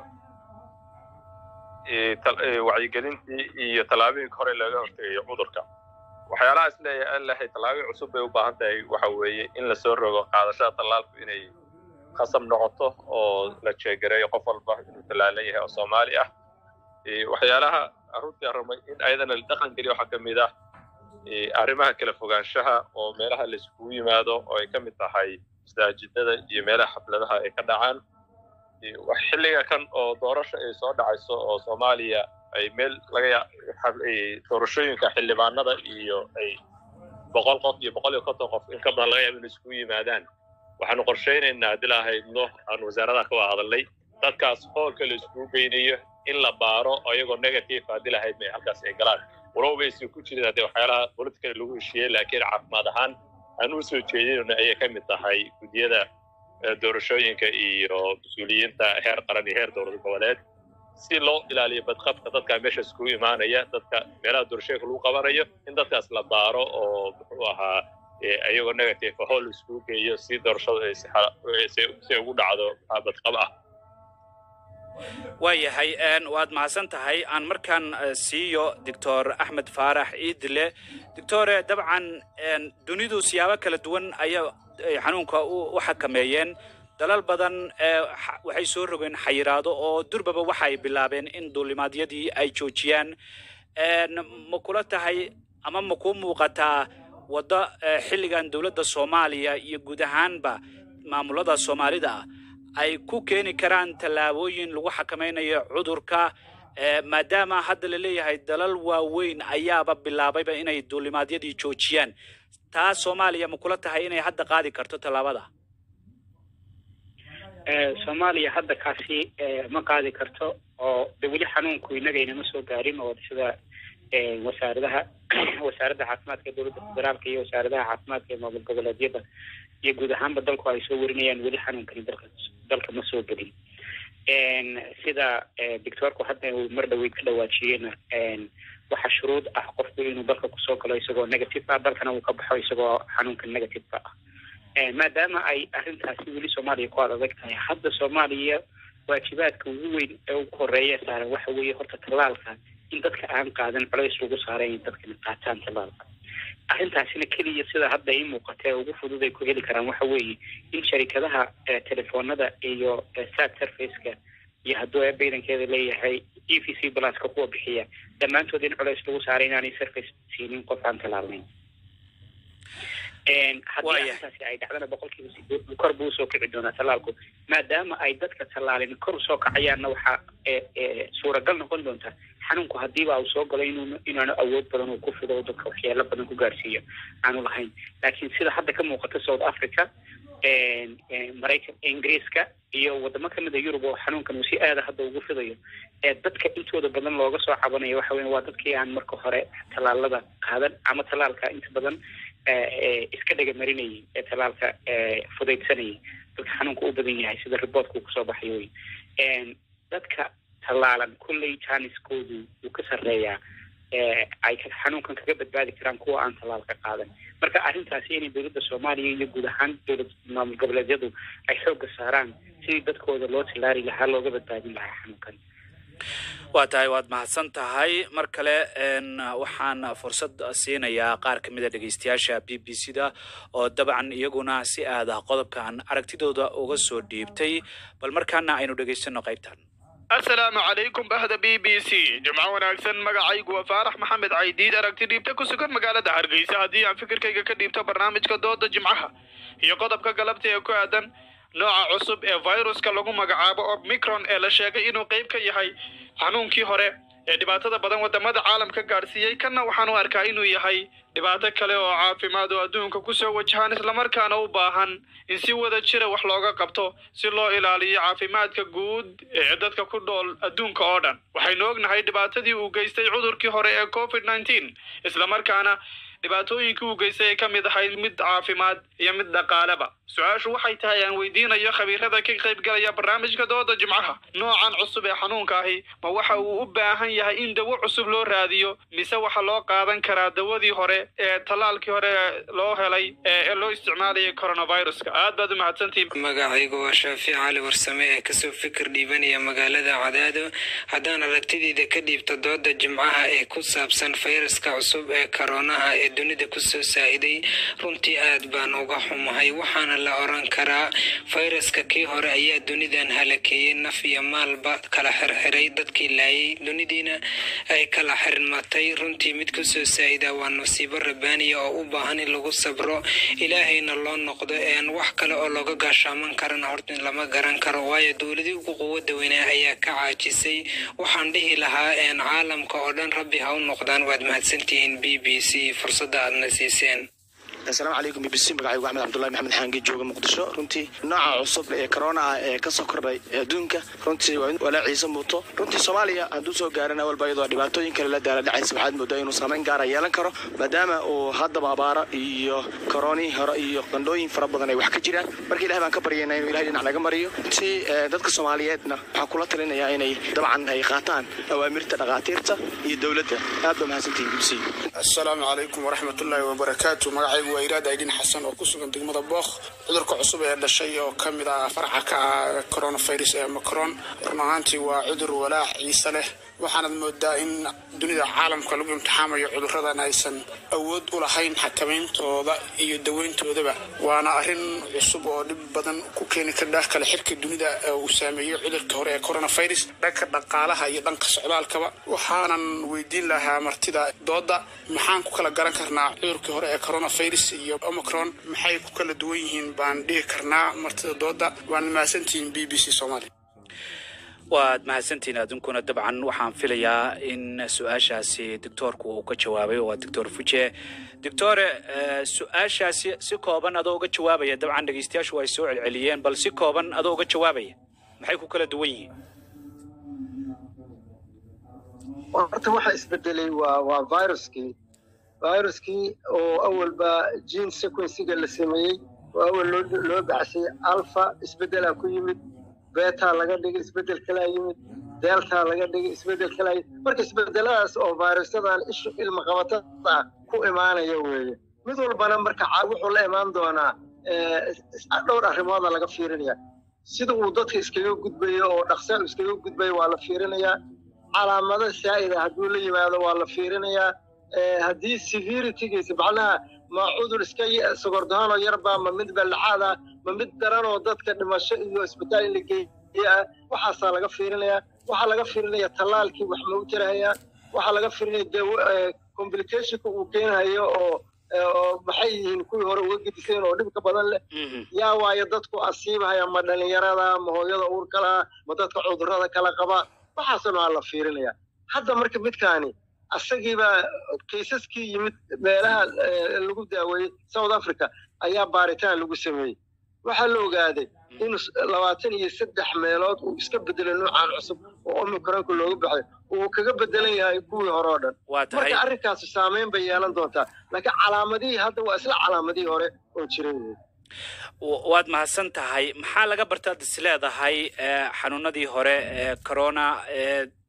wacyigelintii iyo tallaabooyinka hore laga hortegayo cudurka waxyaalaha is leeyahay tallaabooyin cusub bay u baahan tahay waxa weeye in la soo rogo qaadashada tallaalku inay khasab noqoto oo la jeegareeyo qof walba inuu tallaalan yahay oo Soomaali ah waxyaalaha runtii arrimay in ayadana la dhaqan geliyo waxa kamid ah arrimaha kala fogaanshaha oo meelaha la isku yimaado oo ay kamid tahay masaajidada iyo meelaha xafladaha ay ka dhacaan wax xilliga kan oo doorasho ay soo dhacayso oo Soomaaliya ay meel laga yaabay doorashooyinka xildhibaanada iyo ay boqol qof iyo boqol iyo konton qof in ka badan laga yaabo in isku yimaadaan waxaanu qorsheynaynaa hadii la hayno aan wasaaradda ka hadalnay dadkaas hoolka la isku geynayo in la baaro ayagoo negative hadii la hayno halkaas ay galaan warowaysi ku jireen hadii waxyaalaha political lagu heshiiyay laakiin caafimaad ahaan aanu soo jeedinayna ay ka mid tahay gudiyada doorashooyinka iyo mas'uuliyiinta heer qaran iyo heer dowlad goboleed si loo ilaaliyo badqabka dadka meesha isku imaanaya dadka meelaha doorashooyinka lagu qabanayo in dadkaas la baaro oo muxuu ahaa ayagoo negative hool isku geeyo si doorashada ay si ugu dhacdo badqab ah waayahay waad mahadsan tahay aan markaan siiyo doctor axmed faarax iidle doctore dabcan dunidu siyaabo kala duwan ayaa xanuunka u xakameeyeen dalal badan waxay soo rogeen xayiraado oo durbaba waxa ay bilaabeen in duulimaadyadii ay joojiyaan ma kula tahay ama ma ku muuqataa wadda xilligan dowladda Soomaaliya iyo guud ahaanba maamulada Soomaalida ay ku keeni karaan tallaabooyin lagu xakameynayo cudurka maadaama hadda la leeyahay dalal waaweyn ayaaba bilaabayba inay duulimaadyadii joojiyaan taa Soomaaliya ma kula tahay inay hadda qaadi karto tallaabada Soomaaliya hadda kaasi ma qaadi karto oo weli xanuunku inagayna ma soo gaarin oo sida wasaaradaha wasaaradda caafimaadka dowladda federaalka iyo wasaaradaha caafimaadka maamul goboleedyada iyo guud ahaanba dalku ay soo warinayaan weli xanuunkani dalka dalka ma soo gelin sida doctorku hadda uu mar dhaweyd ka dhawaajiyeyna waxa shuruud ah qofku inuu dalka kusoo galo isagoo negative ah dalkana uu ka baxo isagoo xanuunka negative ah maadaama ay arrintaasi weli Soomaaliya ku adag tahay hadda Soomaaliya waajibaadka ugu weyn ee ugu horeeya saaran waxa weeye horta tallaalka in dadka aan qaadan culays ugu saaray dadka qaataan tallaalka arrintaasina kaliya sida hadda ay muuqatay ugu fudud ay ku heli karaan waxa weeye in sharikadaha telefoonada iyo sat service-ka iyo hadduu ay baydankeeda leeyahay E V C plus ka kuwa bixiya dhammaantood in culays lagu saaray inaanay service siinin qof aan tallaalnayn haddii arrintaasi ay dhacdana boqolkiiba sideed kor buu soo kici doonaa tallaalku maadaama ay dadka tallaalin kor soo kacayaanna waxaa suuragal noqon doonta xanuunku haddiiba uu soo galo inuu inaanu awood badan uu ku fido dadka waxyeelo badan ku gaarsiiyo aanu lahayn laakiin sida hadda ka muuqata South Africa maraykan ingiriiska iyo wadamo kamid ah Yurub oo xanuunkan uu si aad hadda ugu fidayo ee dadka intooda badan looga soo cabanayo waxa weeye waa dadkii aan marka hore tallaalada qaadan ama tallaalka inta badan iska dhaga marinayay ee tallaalka fudaydsanayay dadka xanuunka u badan yahay sida reportku ku soo baxay dadka tallaalan kulley jaaniskoodu uu ka sarreeyaa ay xanuunkan kaga badbaadi karaan kuwa aan tallaalka qaadan marka arrintaasi inay dowladda soomaaliya iyo guud ahaan dowlad maamul goboleedyadu ay xoogga saaraan sidii dadkooda loo tallaari lahaa looga badbaadin lahaa xanuunkan waa tahay waad mahadsan tahay mar kale waxaan fursad siinayaa qaar ka mid a dhegeystayaasha b b c da oo dabcan iyaguna si aada qodobkan aragtidooda uga soo dhiibtay bal markaana aynu dhegeysano qaybtan السلام عليكم بهذا بي بي سي جمعة وناكسن مقعيق وفارح محمد عيديد أركتي ديبتا كسكن مقالة هرقيسة هدي عن فكر كيكا كديبتا برنامج كدودة جمعها هي قضب كقلبتا يكو أدن نوع عصب ee viruska lagu magacaabo Omicron ee la sheegay inuu qayb ka yahay xanuunkii hore ee dhibaatada badan wadamada caalamka gaarsiiyay kana waxaan u arkaa inuu yahay dhibaato kale oo caafimaad oo adduunka ku soo wajahan isla markaana u baahan in si wada jira wax looga qabto si loo ilaaliyo caafimaadka guud ee dadka ku nool adduunka oo dhan waxaynu ognahay dhibaatadii uu geystay cudurkii hore ee covid nineteen isla markaana dhibaatooyinkii uu geystay ay ka mid ahayd mid caafimaad iyo mid dhaqaaleba su-aashu waxay tahay aan weydiinayo khabiirada ka qayb galaya barnaamijka dooda jimcaha noocan cusub ee xanuunka ahi ma waxa uu u baahan yahay in dawo cusub loo raadiyo mise waxa loo qaadan karaa dawadii hore ee tallaalkii hore loo helay ee loo isticmaalayay coronaviruska aad baad u mahadsantihiin magacaygu waa shaafic cali warsame ee kasoo fikir dhiibanaya magaalada cadaado haddaan aragtideyda ka dhiibto dooda jimcaha ee ku saabsan fayraska cusub ee koronaha ee dunida kusoo saa'iday runtii aad baan uga xumahay waxaana la oran karaa fayraska kii hore ayaa dunidan halakeeyey naf iyo maalba kala xirxiray dadkii laayay dunidiina ay kala xirmatay runtii mid kusoo saa'ida waa nasiibo rabbaaniya oo u baahan in lagu sabro ilaahayna loo noqdo een wax kale oo looga gaashaaman karana horta lama garan karo waayo dowladii ugu quwadda weynaa ayaa ka caajisay waxaan dhihi lahaa een caalamka oo dhan rabbi ha u noqdaan waad mahadsantihiin b b c fursadda aadna siiseen السلام عليكم بي بي سي مقعي أحمد عبد الله محمد حانجي جوجا مقدشو رنتي نوع عصب كورونا كسر كربي دونك رنتي ولا عيسى موتو رنتي سوماليا هدو سو غارنا اول بايدو دباتooyin kale la daala dhacay sabaxad muddo inuu saameyn gaar ah yeelan karo maadaama uu hadda baabara iyo corona hore iyo qandooyin fara badan ay wax ka jiraan markii ilaahay baan ka baryeynaa inuu ilaahay dhinac naga mariyo si dadka Soomaaliyeedna waxa kula talinayaa inay dabcan ay qaataan awaamirta dhaqaatiirta iyo dawladda aad ba mahadsantiin B B C السلام عليكم ورحمة الله وبركاته مقعي وإيراد أيدين حسن وكسر دقمة بوخ عذرك عصبة هذا الشيء وكم إذا فرع كورونا فيروس مكرون رنانتي وعذر ولا عيسى له وحنا المدة إن دنيا عالم كله امتحان يعذر هذا نايسن أود ولا حين حكمين توضع يدوين توضع وأنا أهين عصبة بدن كوكين كده كل حركة الدنيا وسامي عذر كوريا كورونا فيروس ذكر بقالها يدن قصعب الكبا وحنا ويدين لها مرتدى ضد محن كل جرن كرنا عذر كوريا كورونا فيروس يو أوميكرون محي كل دويهن باندي كرنا مرتدى ضد وأنا ما سنتين بي بي سي سومالي waad mahadsantiin adunkuna dabcan waxaan filayaa in su-aashaasi doctoorku uu ka jawaabay waa doctor Fuje doctor su-aashaasi si kooban adoo uga jawaabaya dabcan dhageystayaashu way soo celceliyeen bal si kooban adoo uga jawaabaya maxay ku kala duwan yihiin horta waxa isbedelay waa waa viruskii viruskii oo awalba gene sequencing la sameeyay oo awal loo baxshay alpha isbedela ku yimid beta laga dhigay isbedel kala yimid delta laga dhigay isbedel kala marka isbedeladaas oo virusadan ishu ilma qabatada ku imaanaya weeye mid walbana marka wuxuu la imaan doonaa ee dhowr arrimood laga fiirinaya sida uu dadka iskaga gudbayo oo dhaqso iskaga gudbayo waa la fiirinayaa calaamado saa'id ah haduu la yimaado waa la fiirinayaa haddii severity-giisa macnaha ma cudur iska sogordaano yarba ma mid balcaada ma mid daran oo dadka dhimasho iyo isbitaal la geeyaa waxaas laga fiirinayaa waxa laga fiirinayaa talaalkii wax ma u jirayaa waxa laga fiirinayaa complication-ka uu keenayo oo oo maxay yihiin kuwii hore uga gudiseen oo dhibka badan leh yaa waayo dadku asiibaya ma dhalinyarada ma hooyada uurka leh ma dadka cudurrada kala qaba waxaasna la fiirinayaa hadda marka midkaani asagiiba kaysaskii yimid meelaha lagu daaweeyay South Africa ayaa baaritaan lagu sameeyay waxa la ogaaday in labaatan iyo saddex meelood uu iska bedelay noocan cusub oo Omicron looga baxay uu kaga bedelan yahay kuwii hore oo dhan marka arrinkaas saameyn bay yeelan doontaa laakiin calaamadii hadda waa isla calaamadii hore oo jiray waad mahadsan tahay maxaa laga bartaa dis leedahay xanuunadii hore ee corona ee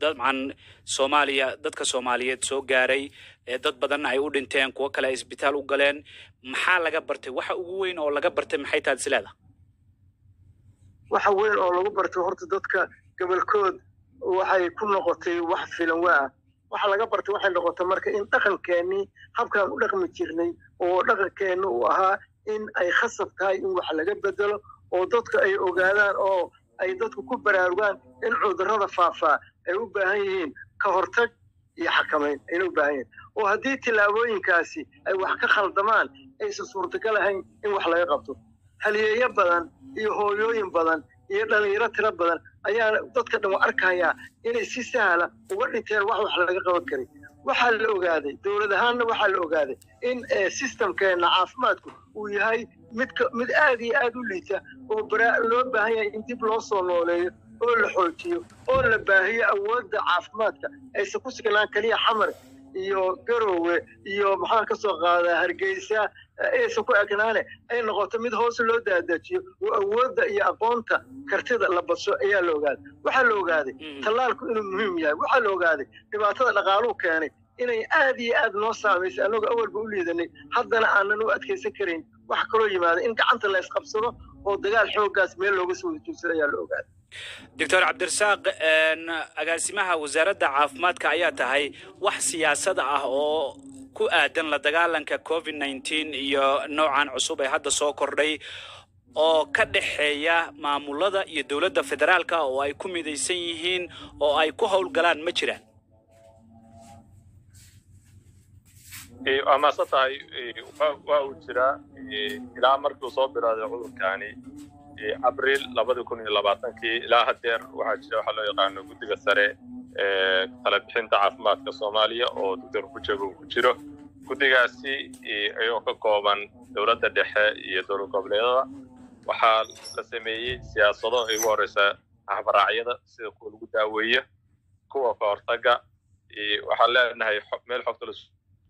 dabcan soomaaliya dadka soomaaliyeed soo gaaray ee dad badan ay u dhinteen kuwo kale ay isbitaal u galeen maxaa laga bartay waxa ugu weyn oo laga bartay maxay tahay sileeda waxa weyn oo lagu bartay horta dadka gobolkood waxay ku noqotay wax filan waa waxa laga bartay waxay noqotay marka in dhaqankeennii habkaan u dhaqmi jirnay oo dhaqankeennu uu ahaa in ay khasab tahay in wax laga bedelo oo dadka ay ogaadaan oo ay dadku ku baraarugaan in cudurrada faafaa ay u baahan yihiin ka hortag iyo xakamayn ayna u baahan yihiin oo haddii tillaabooyinkaasi ay wax ka khaldamaan aysan suurtagal ahayn in wax laga qabto haliyeeyo badan iyo hooyooyin badan iyo dhalinyaro tiro badan ayaa dadka dhan arkayaa inay si sahla uga dhinteen wax wax laga qaban karin waxaa la ogaaday dowlad ahaanna waxaa la ogaaday in systemkeena caafimaadku uu yahay mid mid aad iyo aad u liita oo loo baahan yahay in dib loo soo nooleeyo oo la xoojiyo oo la baahiyo awoodda caafimaadka aysan ku sugnaan kaliya xamar iyo garoowe iyo maxaan ka soo qaadaa hargeysa aysan ku egnaane ay noqoto mid hoos loo daadajiyo oo awoodda iyo aqoonta kartida la badso ayaa la ogaaday waxaa la ogaaday tallaalku inuu muhiim yahay waxaa la ogaaday dhibaatada dhaqaaluhu keenay inay aad iyo aad noo saamaysay annagoo awalba u liidanay haddana aanan u adkaysan karayn wax kaloo yimaada in gacanta la isqabsado oo dagaal xooggaas meel looga soo wajoogsado ayaa la ogaaday doctor cabdirasaaq agaasimaha wasaaradda caafimaadka ayaa tahay wax siyaasad ah oo ku aadan la dagaalanka covid nineteen iyo noocan cusub ee hadda soo kordhay oo ka dhexeeya maamulada iyo dowladda federaalka oo ay ku midaysan yihiin oo ay ku howlgalaan ma jiraan waa maasan tahay waa uu jiraa ilaa markii uu soo bilaaday cudurkaani abriil labada kun iyo labaatankii ilaa hadeer waxaa jira waxaa loo yaqaano guddiga sare ee tala bixinta caafimaadka soomaaliya oo doctor Fujago ku jiro guddigaasi ayuu ka kooban dowladda dhexe iyo dowlad goboleedyada waxaa la sameeyey siyaasado ay ugu horeysa habraacyada sida kuwa lagu daaweeyo kuwa ka hortaga waxaa leenahay meel xogta la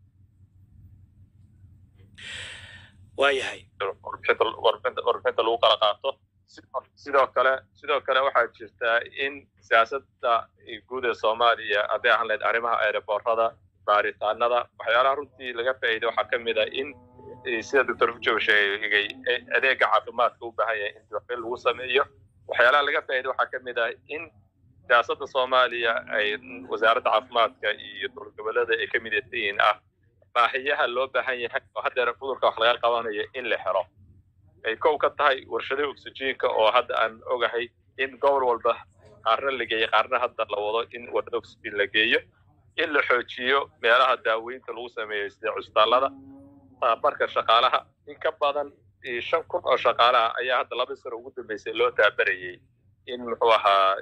waayahay warbixinta lagu kala qaato sidoo kale sidoo kale waxaa jirta in siyaasadda guud ee soomaaliya hadday ahaan lahayd arrimaha aeroboorada baaritaanada waxyaalaha runtii laga faa'iiday waxaa ka mid ah in sida doctor Fujago sheegay adeega caafimaadka u baahan yahay in dibadbax lagu sameeyo waxyaalaha laga faa'iiday waxaa ka mid ah in siyaasadda soomaaliya ay wasaaradda caafimaadka iyo dowlad goboleeda ay ka midaysan yihiin ah baahiyaha loo baahan yahay oo haddeer cudurka wax laga qabanayo in la xiro ay kow ka tahay warshada oxygenka oo hadda aan ogahay in gobol walba qaarna la geeyo qaarna hadda la wado in warshada oxygen la geeyo in la xoojiyo meelaha daaweynta lagu sameeyo sida cusbitaalada tababarka shaqaalaha in ka badan shan kun oo shaqaalaha ayaa hadda laba sano ugu dambeysay loo taabarayay in muxuu ahaa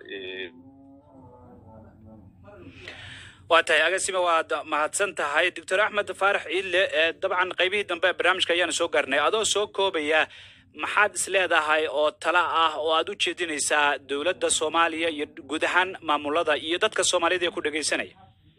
waa tahay agaasima waad mahadsan tahay doctor axmed faarax ciidle dabcan qaybihii dambe barnaamijka ayaanu soo gaarnay adoo soo koobaya maxaad is leedahay oo tala ah oo aad u jeedinaysaa dowladda soomaaliya iyo guud ahaan maamulada iyo dadka soomaalida ee ku dhegaysanaya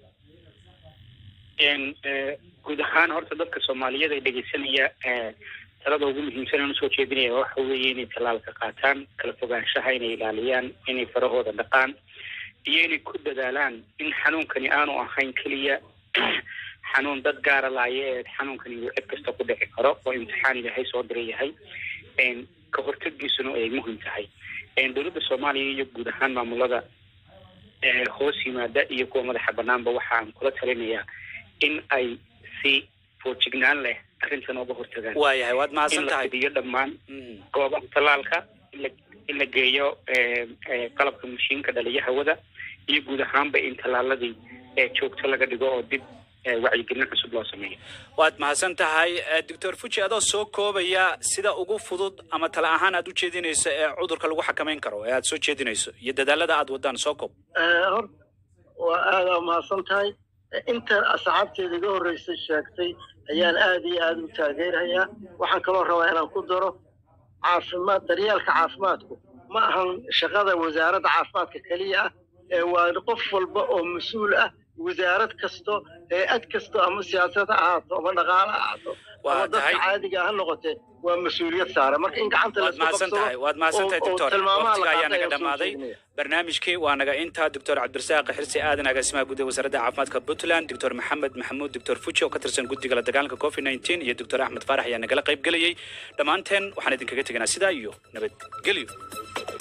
guud ahaan horta dadka soomaaliyeed ee dhegaysanaya talada ugu muhiimsan aan usoo jeedinaya waxa weeye inay tallaalka qaataan kala fogaanshaha inay ilaaliyaan inay farahooda dhaqaan iyo inay ku dadaalaan in xanuunkani aanu ahayn keliya xanuun dad gaara laaye ee xanuunkani uu cid kasta ku dhici karo oo imtixaan ilaahay soo diray yahay ka hortaggiisuna ay muhiim tahay dowladda soomaaliya iyo guud ahaan maamulada hoos yimaada iyo kuwa madaxa banaanba waxaan kula talinayaa in ay si foojignaan leh arrintan uga hortagaan waayahay waad mahadsan tahay iyo dhammaan goobaha tallaalka in la geeyo qalabka mashiinka dhaliya hawada iyo guud ahaanba in tallaaladii joogto laga dhigo oo dib wacyigelin cusub loo sameeyo waad mahadsan tahay doctor Fuji adoo soo koobaya sida ugu fudud ama tala ahaan aad u jeedinayso ee cudurka lagu xakameyn karo ee aad soo jeedinayso iyo dadaalada aad wadaan soo koob waa aad mahadsan tahay inta asxaabteeda iga horreysay sheegtay ayaan aad iyo aad u taageerayaa waxaan kaloo rabaa inaan ku daro caafimaad daryeelka caafimaadku ma ahan shaqada wasaaradda caafimaadka keliya ah ee waa qof walba oo mas-uul ah wasaarad kasto ee ad kasto ama siyaasad ha ahaato ama dhaqaale ha ahaato ama dadka caadiga ha noqotee waa mas-uuliyad saara marka in gacanta waad mahadsantahay waad mahadsantahay doctor waqtiga ayaa naga dhammaaday barnaamijkii waa naga intaa doctor cabdirasaaq xirsi aadan agaasimaha guddiga wasaaradda caafimaadka puntland doctor maxamed maxamuud doctor fuji oo ka tirsan guddiga la dagaalanka covid nineteen iyo doctor axmed faarax ayaa nagala qayb gelayay dhammaanteen waxaan idinkaga teganaa sidaa iyo nabadgelyo